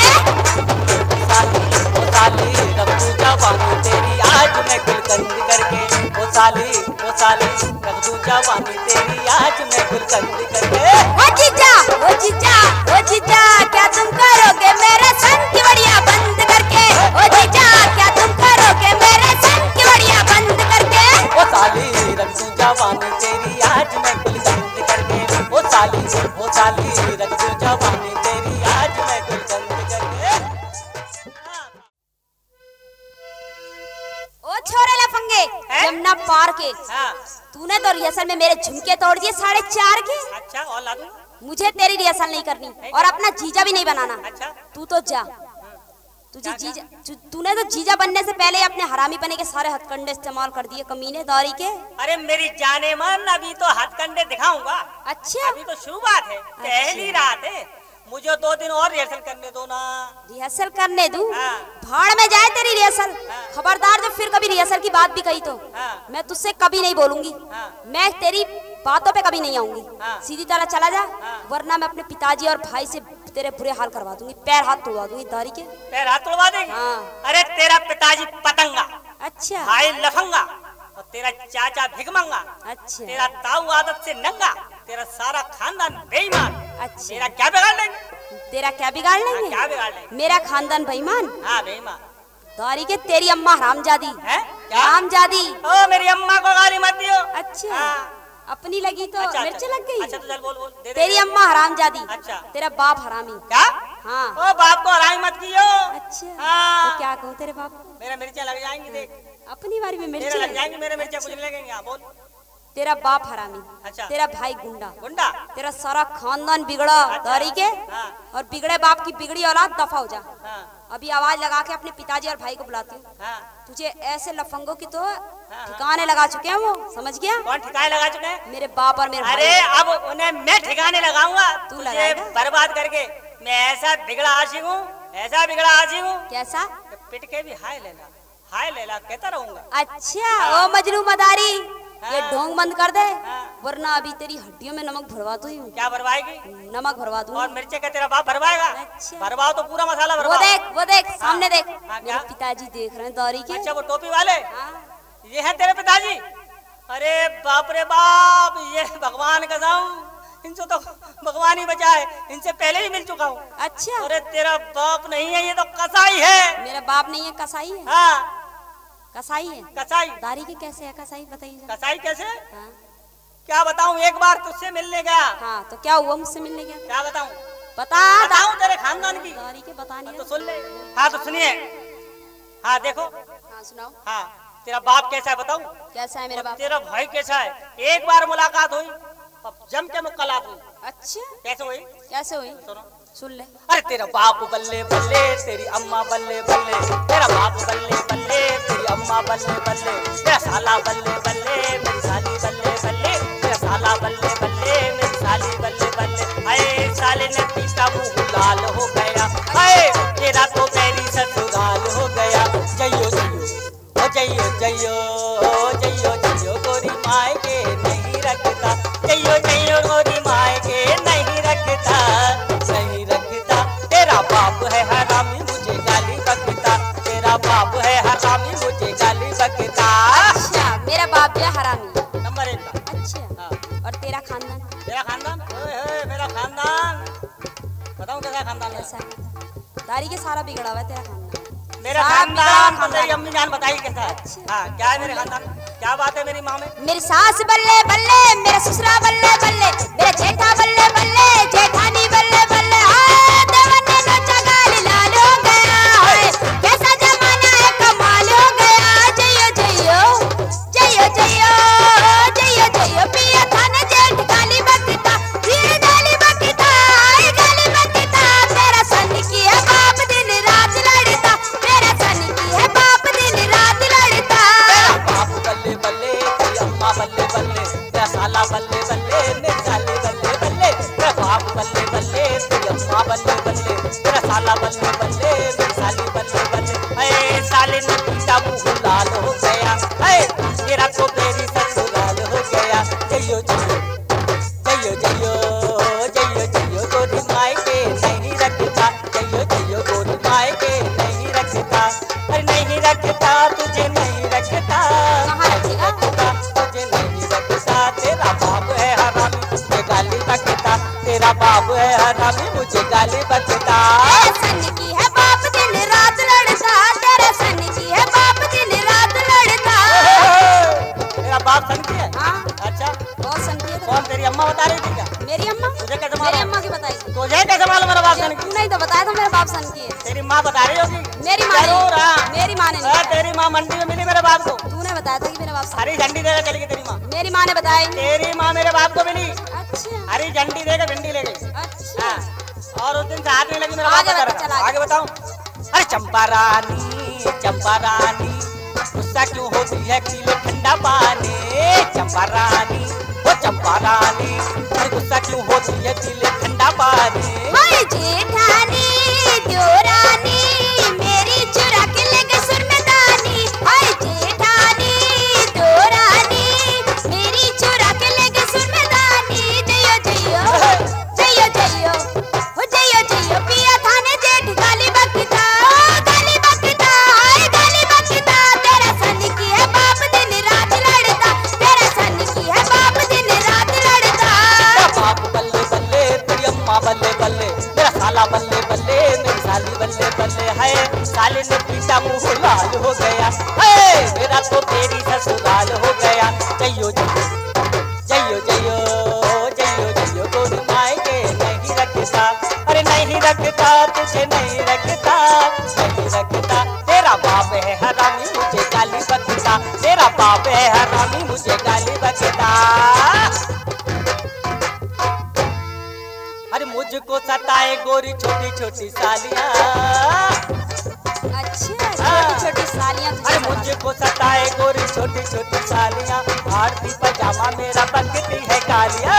ओ साली रख दूं जवानी तेरी आज मैं गुलकंद करके, ओ साली ओ साली रख दूं जवानी तेरी आज मैं गुलकंद करके। ओ जीजा ओ जीजा ओ जीजा क्या तुम करोगे मेरे संग बढ़िया बंद करके, ओ जीजा क्या तुम करोगे मेरे संग बढ़िया बंद करके। ओ साली रख दूं जवानी तेरी आज मैं गुलकंद करके, ओ साली ओ साली रख दूं जवानी तेरी आज मैं गुलकंद करके। ओ छोरे लफंगे हैं? यमुना पार के हाँ तूने तो रिहर्सल में मेरे झुमके तोड़ दिए साढ़े चार के। अच्छा और ला दूं? मुझे तेरी रिहर्सल नहीं करनी और अपना जीजा भी नहीं बनाना। अच्छा तू तो जा। तुझे क्या- जीजा तू- तूने तो जीजा बनने से पहले ही अपने हरामी पने के सारे हथकंडे इस्तेमाल कर दिए कमीने दारी के। अरे मेरी जाने मन अभी तो हथकंडे दिखाऊंगा। अच्छा अभी तो शुरुआत है, पहली रात है, मुझे दो दिन और रिहर्सल करने दो ना। रिहर्सल करने दूं? हाँ। भाड़ में जाए तेरी रिहर्सल। हाँ। खबरदार जो फिर कभी रिहर्सल की बात भी कही तो हाँ। मैं तुझसे कभी नहीं बोलूंगी। हाँ। मैं तेरी बातों पे कभी नहीं आऊंगी। हाँ। सीधी तरह चला जा, हाँ। वरना मैं अपने पिताजी और भाई से तेरे बुरे हाल करवा दूंगी, पैर हाथ तोड़वा दूंगी दारी के। पैर हाथ तोड़वा देंगे? हाँ। अरे तेरा पिताजी पतंगा, अच्छा भाई लफंगा और तेरा चाचा भिगमंगा, अच्छा तेरा ताऊ आदत से नंगा, तेरा सारा खानदान बेईमान। अच्छा तेरा क्या बिगाड़ लेंगे? तेरा क्या बिगाड़ हाँ, लेंगे? क्या बिगाड़ लेंगे? मेरा खानदान बेईमान? हाँ बेईमान दारी के तेरी अम्मा हरामजादी। है क्या? हरामजादी। ओ मेरी अम्मा को गाली मत दियो। अच्छा हाँ। अपनी लगी तो अच्छा, मिर्च अच्छा, लग गई। अच्छा तो चल बोल बोल दे दे, तेरी दे। अम्मा हरामजादी। अच्छा। तेरा बाप हरामी। क्या? हाँ। ओ बाप को हरामी मत कियो। अच्छा हाँ। तो क्या कहूँ तेरे बाप को? मेरे मिर्चियाँ लग जाएंगी देख। अपनी बारी में मिर्च तेरे लग लगी। जाएंगी, मेरे मिर्चियाँ कुछ नहीं लगेंगी। हाँ बोल। तेरा बाप हरामी। अच्छा। तेरा भाई गुंडा। गुंडा। तेरा सारा खानदान बिगड़ा अच्छा। दारी के। हाँ। और बिगड़े बाप की बिगड़ी औलाद दफा हो जा। हाँ। अभी आवाज लगा के अपने पिताजी और भाई को बुलाती हूँ। हाँ। तुझे ऐसे लफंगों की तो ठिकाने लगा चुके हैं वो, समझ गया? कौन ठिकाने लगा चुके हैं? मेरे बाप और मेरे अरे अब उन्हें मैं ठिकाने लगाऊंगा, तू तुझे लगाएगा? बर्बाद करके। मैं ऐसा बिगड़ा आशिक हूँ, ऐसा बिगड़ा आशिक हूँ, कैसा? पिट के भी हाय लेला हाय लेला कहता रहूंगा। अच्छा ओ मजनू मदारी, ये हाँ। ढोंग बंद कर दे, हाँ। वरना अभी तेरी हड्डियों में नमक भरवा तो ही हूँ। क्या भरवाएगी? नमक भरवा दूँ। और मिर्चे का तेरा बाप भरवाएगा? अच्छा। भरवाओ तो पूरा मसाला वो भरवाओ। देख वो देख सामने देख, हाँ, मेरे क्या? पिताजी देख रहे हैं दारी के। अच्छा वो टोपी वाले, हाँ। ये है तेरे पिताजी? अरे बाप रे बाप, ये भगवान कसम, इनसे तो भगवान ही बचाए, इनसे पहले ही मिल चुका हूँ। अच्छा अरे तेरा बाप नहीं है, ये तो कसाई है। मेरा बाप नहीं है, कसाई है। हाँ कसाई है। कसाई। दारी के कैसे है कसाई, बताइए जरा। कसाई कैसे? हाँ। क्या बताऊं, एक बार तुझसे मिलने गया। हाँ तो क्या हुआ मुझसे मिलने गया? क्या बताऊं? बता बताऊं तेरे खानदान की? दारी के बता नहीं हाँ, तो रहे। सुन ले। हाँ तो सुनिए। हाँ देखो। हाँ सुनाओ। हाँ तेरा बाप कैसा है बताऊं? कैसा है मेरा बाप? तेरा भाई कैसा है? एक बार मुलाकात हुई, अब जम के मुलाकात हुई। अच्छा कैसे हुई? कैसे हुई? सुनो। सुन ले। अरे तेरा बाप बल्ले बल्ले, तेरी अम्मा बल्ले बल्ले, तेरा बाप बल्ले बल्ले, तेरी अम्मा बल्ले बल्ले, तेरा साला बल्ले बल्ले, मेरी साली बल्ले बल्ले, तेरा साला बल्ले बल्ले, मेरी साली बल्ले बल्ले। अरे साले ने पीता मुंह लाल हो गया, अरे तेरा तो मेरी ससुराल हो गया। जइयो जइयो ओ जइयो जइयो जइयो जइयो गोरी माय के नहीं रखता, जइयो जइयो गोरी माय के नहीं रखता, नहीं रखता। तेरा बाप है हरामी मुझे गाली बकता, तेरा बाप है हरामी मुझे गाली बकता। अच्छा मेरा बाप है हरामी। नंबर एक का। अच्छा हाँ। और तेरा खानदान तेरा खानदान? ओए होए मेरा खानदान बताऊं कैसा खानदान है? कैसा है? दारी के सारा बिगड़ा हुआ है तेरा खानदान। मेरा सारा खानदान बिगड़ा तो तेरी खानदान। अम्मी जान बताई कैसा है? अच्छा। हाँ क्या है मेरे खानदान? क्या बात है मेरी माँ में? मेरी सास बल्ले बल्ले, मेरा ससुरा बल्ले बल्ले, मेरा जेठा बल्ले बल्ले, जेठानी बल्ले बल्ले। हाय देवने नो चगाल लाल हो गया, हाय कैसा जमाना है कमाल हो गया। जइयो जइयो जइयो जइयो जइयो जइयो पिया थाने जेठ गाली बकता, फिर गाली बकता, हाय गाली बकता। तेरा सन की है बाप दिन रात लड़ता, तेरा सन की है बाप दिन रात लड़ता। तेरा बाप बल्ले बल्ले, तेरी अम्मा बल्ले बल्ले, तेरा साला बल्ले बल्ले, मेरी साली बल्ले बल्ले, तेरा बाप बल्ले बल्ले, तेरी अम्मा बल्ले बल्ले, तेरा साला बल्ले बल्ले, मेरी साली बल्ले बल्ले। अरे साले ने पीता मुंह लाल हो गया, अरे तेरा तो तेरी ससुराल हो गया। जइयो जइयो जइयो जइयो जइयो जइयो गोरी माय के नहीं रखता, जइयो जइयो गोरी माय के नहीं रखता, अरे नहीं रखता तुझे नहीं रखता, कहाँ नहीं रखेगा? रखता तुझे नहीं रखता। तेरा बाप है हरामी मुझे गाली बकता, तेरा बाप है हरामी मुझे गाली बकता। तेरे सन की है बाप दिन रात लड़ता, तेरे सन की है बाप दिन रात लड़ता। तेरा बाप सन की है? हाँ अच्छा बहुत सन की है तेरा। कौन तेरी अम्मा बता रही थी क्या? मेरी अम्मा? तुझे कैसे मेरी मालूम? अम्मा की बताई थी। तुझे कैसे मालूम मेरा बाप सन की? तू नहीं तो बताया था मेरा बाप सन की है। तेरी माँ बता रही होगी। मेरी माँ जरूर ने हाँ। मेरी माँ ने नहीं हाँ, बताया। तेरी माँ मंडी में मिली मेरे बाप को, तूने बताया था कि मेरा बाप सन। हरी झंडी देकर चली गई तेरी माँ। मेरी माँ ने बताया ही नहीं। तेरी माँ मेरे बाप को मिली, अच्छा हरी झंडी देकर भिंडी ले गई। अच्छा हाँ। और उस दिन से हाथ नहीं लगी मेरा बाप आगे का बता, कर। चल आगे। आगे बताऊं? अरे चंपा रानी चंपा रानी गुस्सा क्यों होती है पीले ठंडा पानी। चंपा रानी वो चंपा रानी, अरे गुस्सा क्यों होती है पीले ठंडा पानी। हाय जेठानी देवरानी, मेरी चुरा के ले गई सुरमदानी। हाय जेठानी देवरानी, मेरी चुरा के ले गई सुरमदानी। जइयो जइयो जइयो जइयो हो जइयो जइयो पिया थाने जेठ गाली बकता, गाली बकता, हाय गाली बकता। तेरा सन की है बाप दिन रात लड़ता, तेरा सन की है बाप दिन रात लड़ता। तेरा बाप बल्ले बल्ले, तेरी अम्मा बल्ले बल्ले, मेरा साला बल्ले बल्ले, मेरी साली बल्ले बल्ले। है साले ने पीता मुंह लाल हो गया, है मेरा तो तेरी ससुराल हो गया। जइयो जइयो जइयो जइयो जइयो जइयो गोरी माय के नहीं रखता, अरे नहीं रखता तुझे नहीं रखता, नहीं रखता। तेरा बाप है हरामी मुझे गाली बकता, तेरा बाप है हरामी मुझे गाली बकता। अरे मुझको सताए गोरी छोटी छोटी सालियां, मुझको सताए गोरी छोटी छोटी सालियां, भारती पजामा मेरा बनती है कालिया।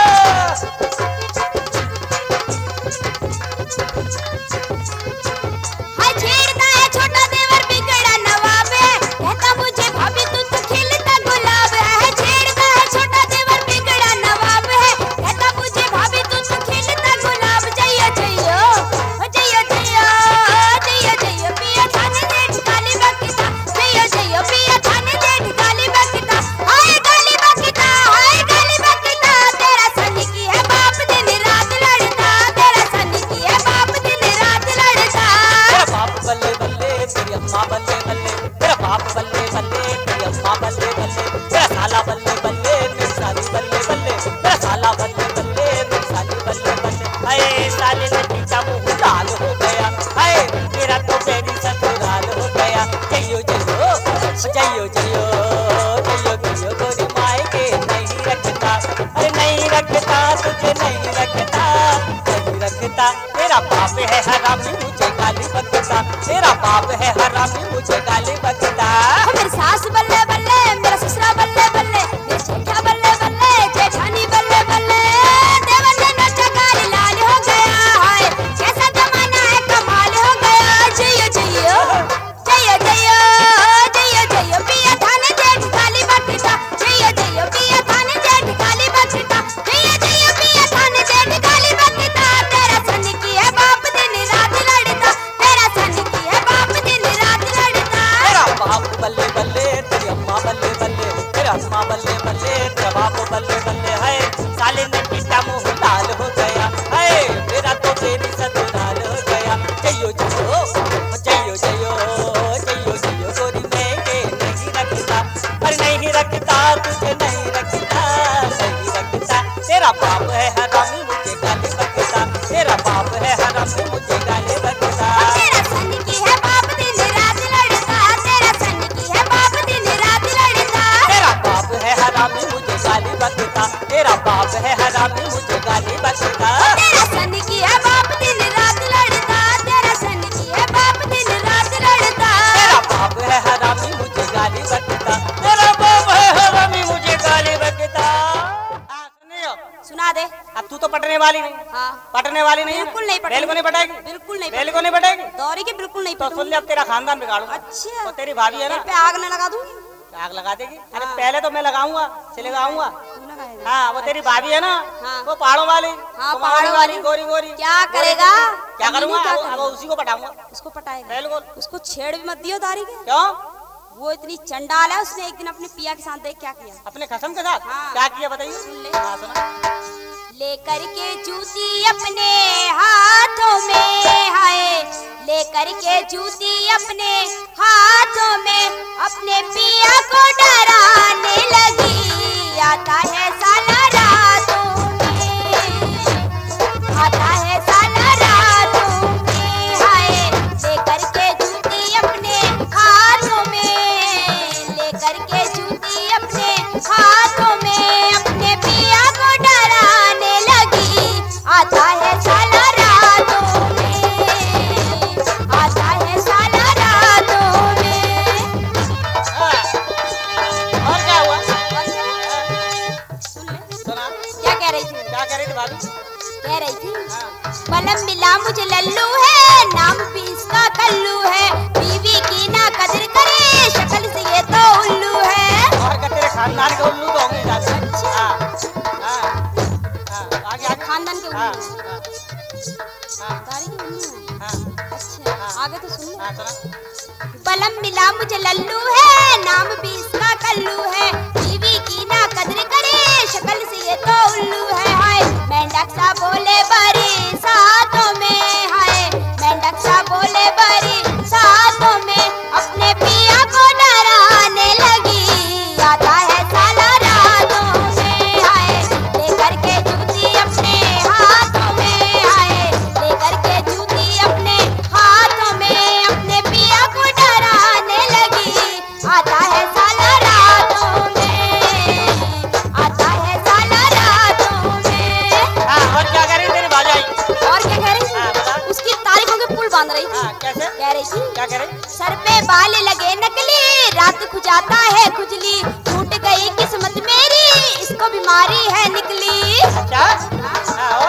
हाय छेड़ता है छोटा देवर बिगड़ा नवाब है, कहता मुझे भाभी तू तो खिलता गुलाब है। छेड़ता है छोटा देवर बिगड़ा नवाब है, कहता मुझे भाभी तू तो खिलता गुलाब। जइयो जइयो जइयो जइयो जइयो जइयो पिया थाने जेठ गाली बकता, जइयो जइयो पिया थाने जेठ गाली बकता। हाय गाली बकता हाय गाली बकता, तेरा सन की है बाप दिन रात लड़ता, तेरा सन की है बाप दिन रात लड़ता। तेरा बाप बल्ले बल्ले तेरी अम्मा बल्ले बल्ले, तेरा बाप बल्ले बल्ले तेरी अम्मा बल्ले बल्ले, तेरा साला बल्ले बल्ले मेरी साली बल्ले बल्ले, तेरा साला बल्ले बल्ले मेरी साली बल्ले बल्ले। हाय साले का टीका मुंह लाल हो गया, हाय तेरा तो बेरी ससुराल हो गया। जइयो जइयो जइयो जइयो जइयो जइयो गोरी माई के नहीं रखता, अरे नहीं रखता तुझे नहीं रखता नहीं रखता। तेरा बाप है हरामी मुझे गाली बकता, तेरा बाप है हरामी मुझे गाली बकता। मेरी सास बल्ले बल्ले मेरा ससुरा बल्ले बल्ले, मेरी जेठा बल्ले बल्ले जेठानी बल्ले बल्ले, देवर ने नचा गाली लाल हो गया। हाय कैसा जमाना है कमाल हो गया। जइयो जइयो जइयो जइयो जइयो जइयो पिया थाने जेठ गाली बकता, जइयो जइयो पिया थाने जेठ गाली बकता, जइयो जइयो पिया थाने जेठ गाली बकता। तेरा सन की है बाप दिन रात लड़ता, तेरा सन की है बाप दिन रात लड़ता। तेरा बाप बल्ले बल्ले तेरी अम्मा बल्ले बल्ले, तेरा अम्मा बल्ले बल्ले तेरा बाप बल्ले बल्ले। है साले ने टीका मुंह लाल हो गया, है मेरा तो बेरी ससुराल हो गया। जइयो जइयो जइयो जइयो जइयो जइयो गोरी मैं के नहीं रखता, अरे नहीं रखता तुझे नहीं रखता नहीं रखता। तेरा बाप है हरामी मुझे गाली बकता, तेरा बाप है हरामी मुझे गाली बकता। तेरा सन की है बाप दिन रात लड़ता, तेरा सन की है बाप दिन रात लड़ता। तेरा बाप है हरामी मुझे गाली बकता, तेरा बाप है हरामी मुझे गाली बकता। तेरा सन की है बाप दिन रात लड़ता, तेरा सन की है बाप दिन रात लड़ता। तेरा बाप है हरामी मुझे गाली बकता, तेरा बाप है हरामी मुझे गाली बकता। हाँ, सुनियो। सुना दे। अब तू तो पटने वाली नहीं, हाँ पटने वाली नहीं है। बिल्कुल नहीं पटेगी। रेल को नहीं पटाएगी, बिल्कुल नहीं रेल को नहीं पटाएगी। दौरी के बिल्कुल नहीं तो सुन पटूंगी। ले, अब तेरा खानदान बिगाड़ूंगा। अच्छा तो तेरी भाभी है ना, पे आग न लगा दूंगी। आग लगा देगी। अरे हाँ। पहले तो मैं लगाऊंगा, से लगाऊंगा। तू लगाएगा। हाँ, वो तेरी भाभी है ना, हाँ। वो पहाड़ों वाली, हाँ, कुमाऊनी पहाड़ों वाली। गोरी गोरी। क्या गोरी करेगा? गोरी। क्या करूंगा? क्या अब- करेगा? अब उसी को पटाऊंगा। उसको पटाएगा। बिल्कुल। उसको छेड़ भी मत दियो दारी के। क्यों? वो इतनी चंडाल है, उसने एक दिन अपने पिया के साथ देख क्या किया। अपने खसम के साथ हाँ। क्या किया बताइए। सुन ले। हाँ, सुना। लेकर के जूती अपने हाथों में, हाय लेकर के जूती अपने हाथों में, अपने पिया को डराने लगी। आता है साला रातों में, आता है साला रातों में, हाय लेकर के जूती अपने हाथों में, लेकर के जूती अपने हाथों में, अपने पिया को डराने लगी। आता है साला रातों में, आता है साला रातों में। हाँ। और क्या हुआ? सुन ले। सुना। क्या कह रही थी? क्या कह रही थी भाभी? कह रही थी हाँ। बलम मिला मुझे लल्लू है, नाम भी इसका कल्लू है, बीवी की ना कदर करे, शक्ल से ये तो उल्लू है। और क्या तेरे खानदान के उल्लू तो होंगे ज्यादा। अच्छा। हाँ, हाँ, हाँ, आगे आगे। खानदान के हाँ, उल्लू हैं। हाँ, तारी के उल्लू हैं। हाँ, अच्छा हाँ। आगे तो सुन ले। हाँ, सुना। बलम मिला मुझे लल्लू है, नाम भी इसका कल्लू है, बीवी की ना कदर करे, शक्ल से ये तो उल्लू है। हाय मेंढक सा बोले बरी साथों में, हाय मेंढक सा बोले बरी साथों में, अपने पिया को डराने लगी। आता है साला रातों में, हाय लेकर के जूती अपने हाथों में, हाय लेकर के जूती अपने हाथों में, अपने पिया को डराने लगी। आता है साला जाता है खुजली, टूट गई किस्मत मेरी, इसको बीमारी है निकली। अच्छा और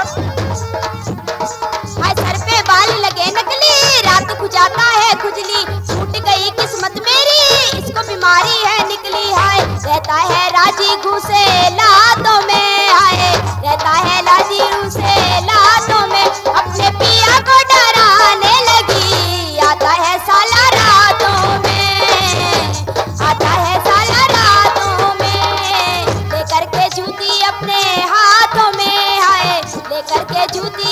हाय सर पे बाल लगे नकली, रात को जाता है खुजली, टूट गई किस्मत मेरी, इसको बीमारी है निकली। हाय रहता है राजी घुसे लातों में, हाय रहता है राजी घुसे लातों में, अपने पिया को डराने लगी, आता है साला रातों में, आता है साला रातों में, लेकर के जूती अपने हाथों में, हाय लेकर के जूती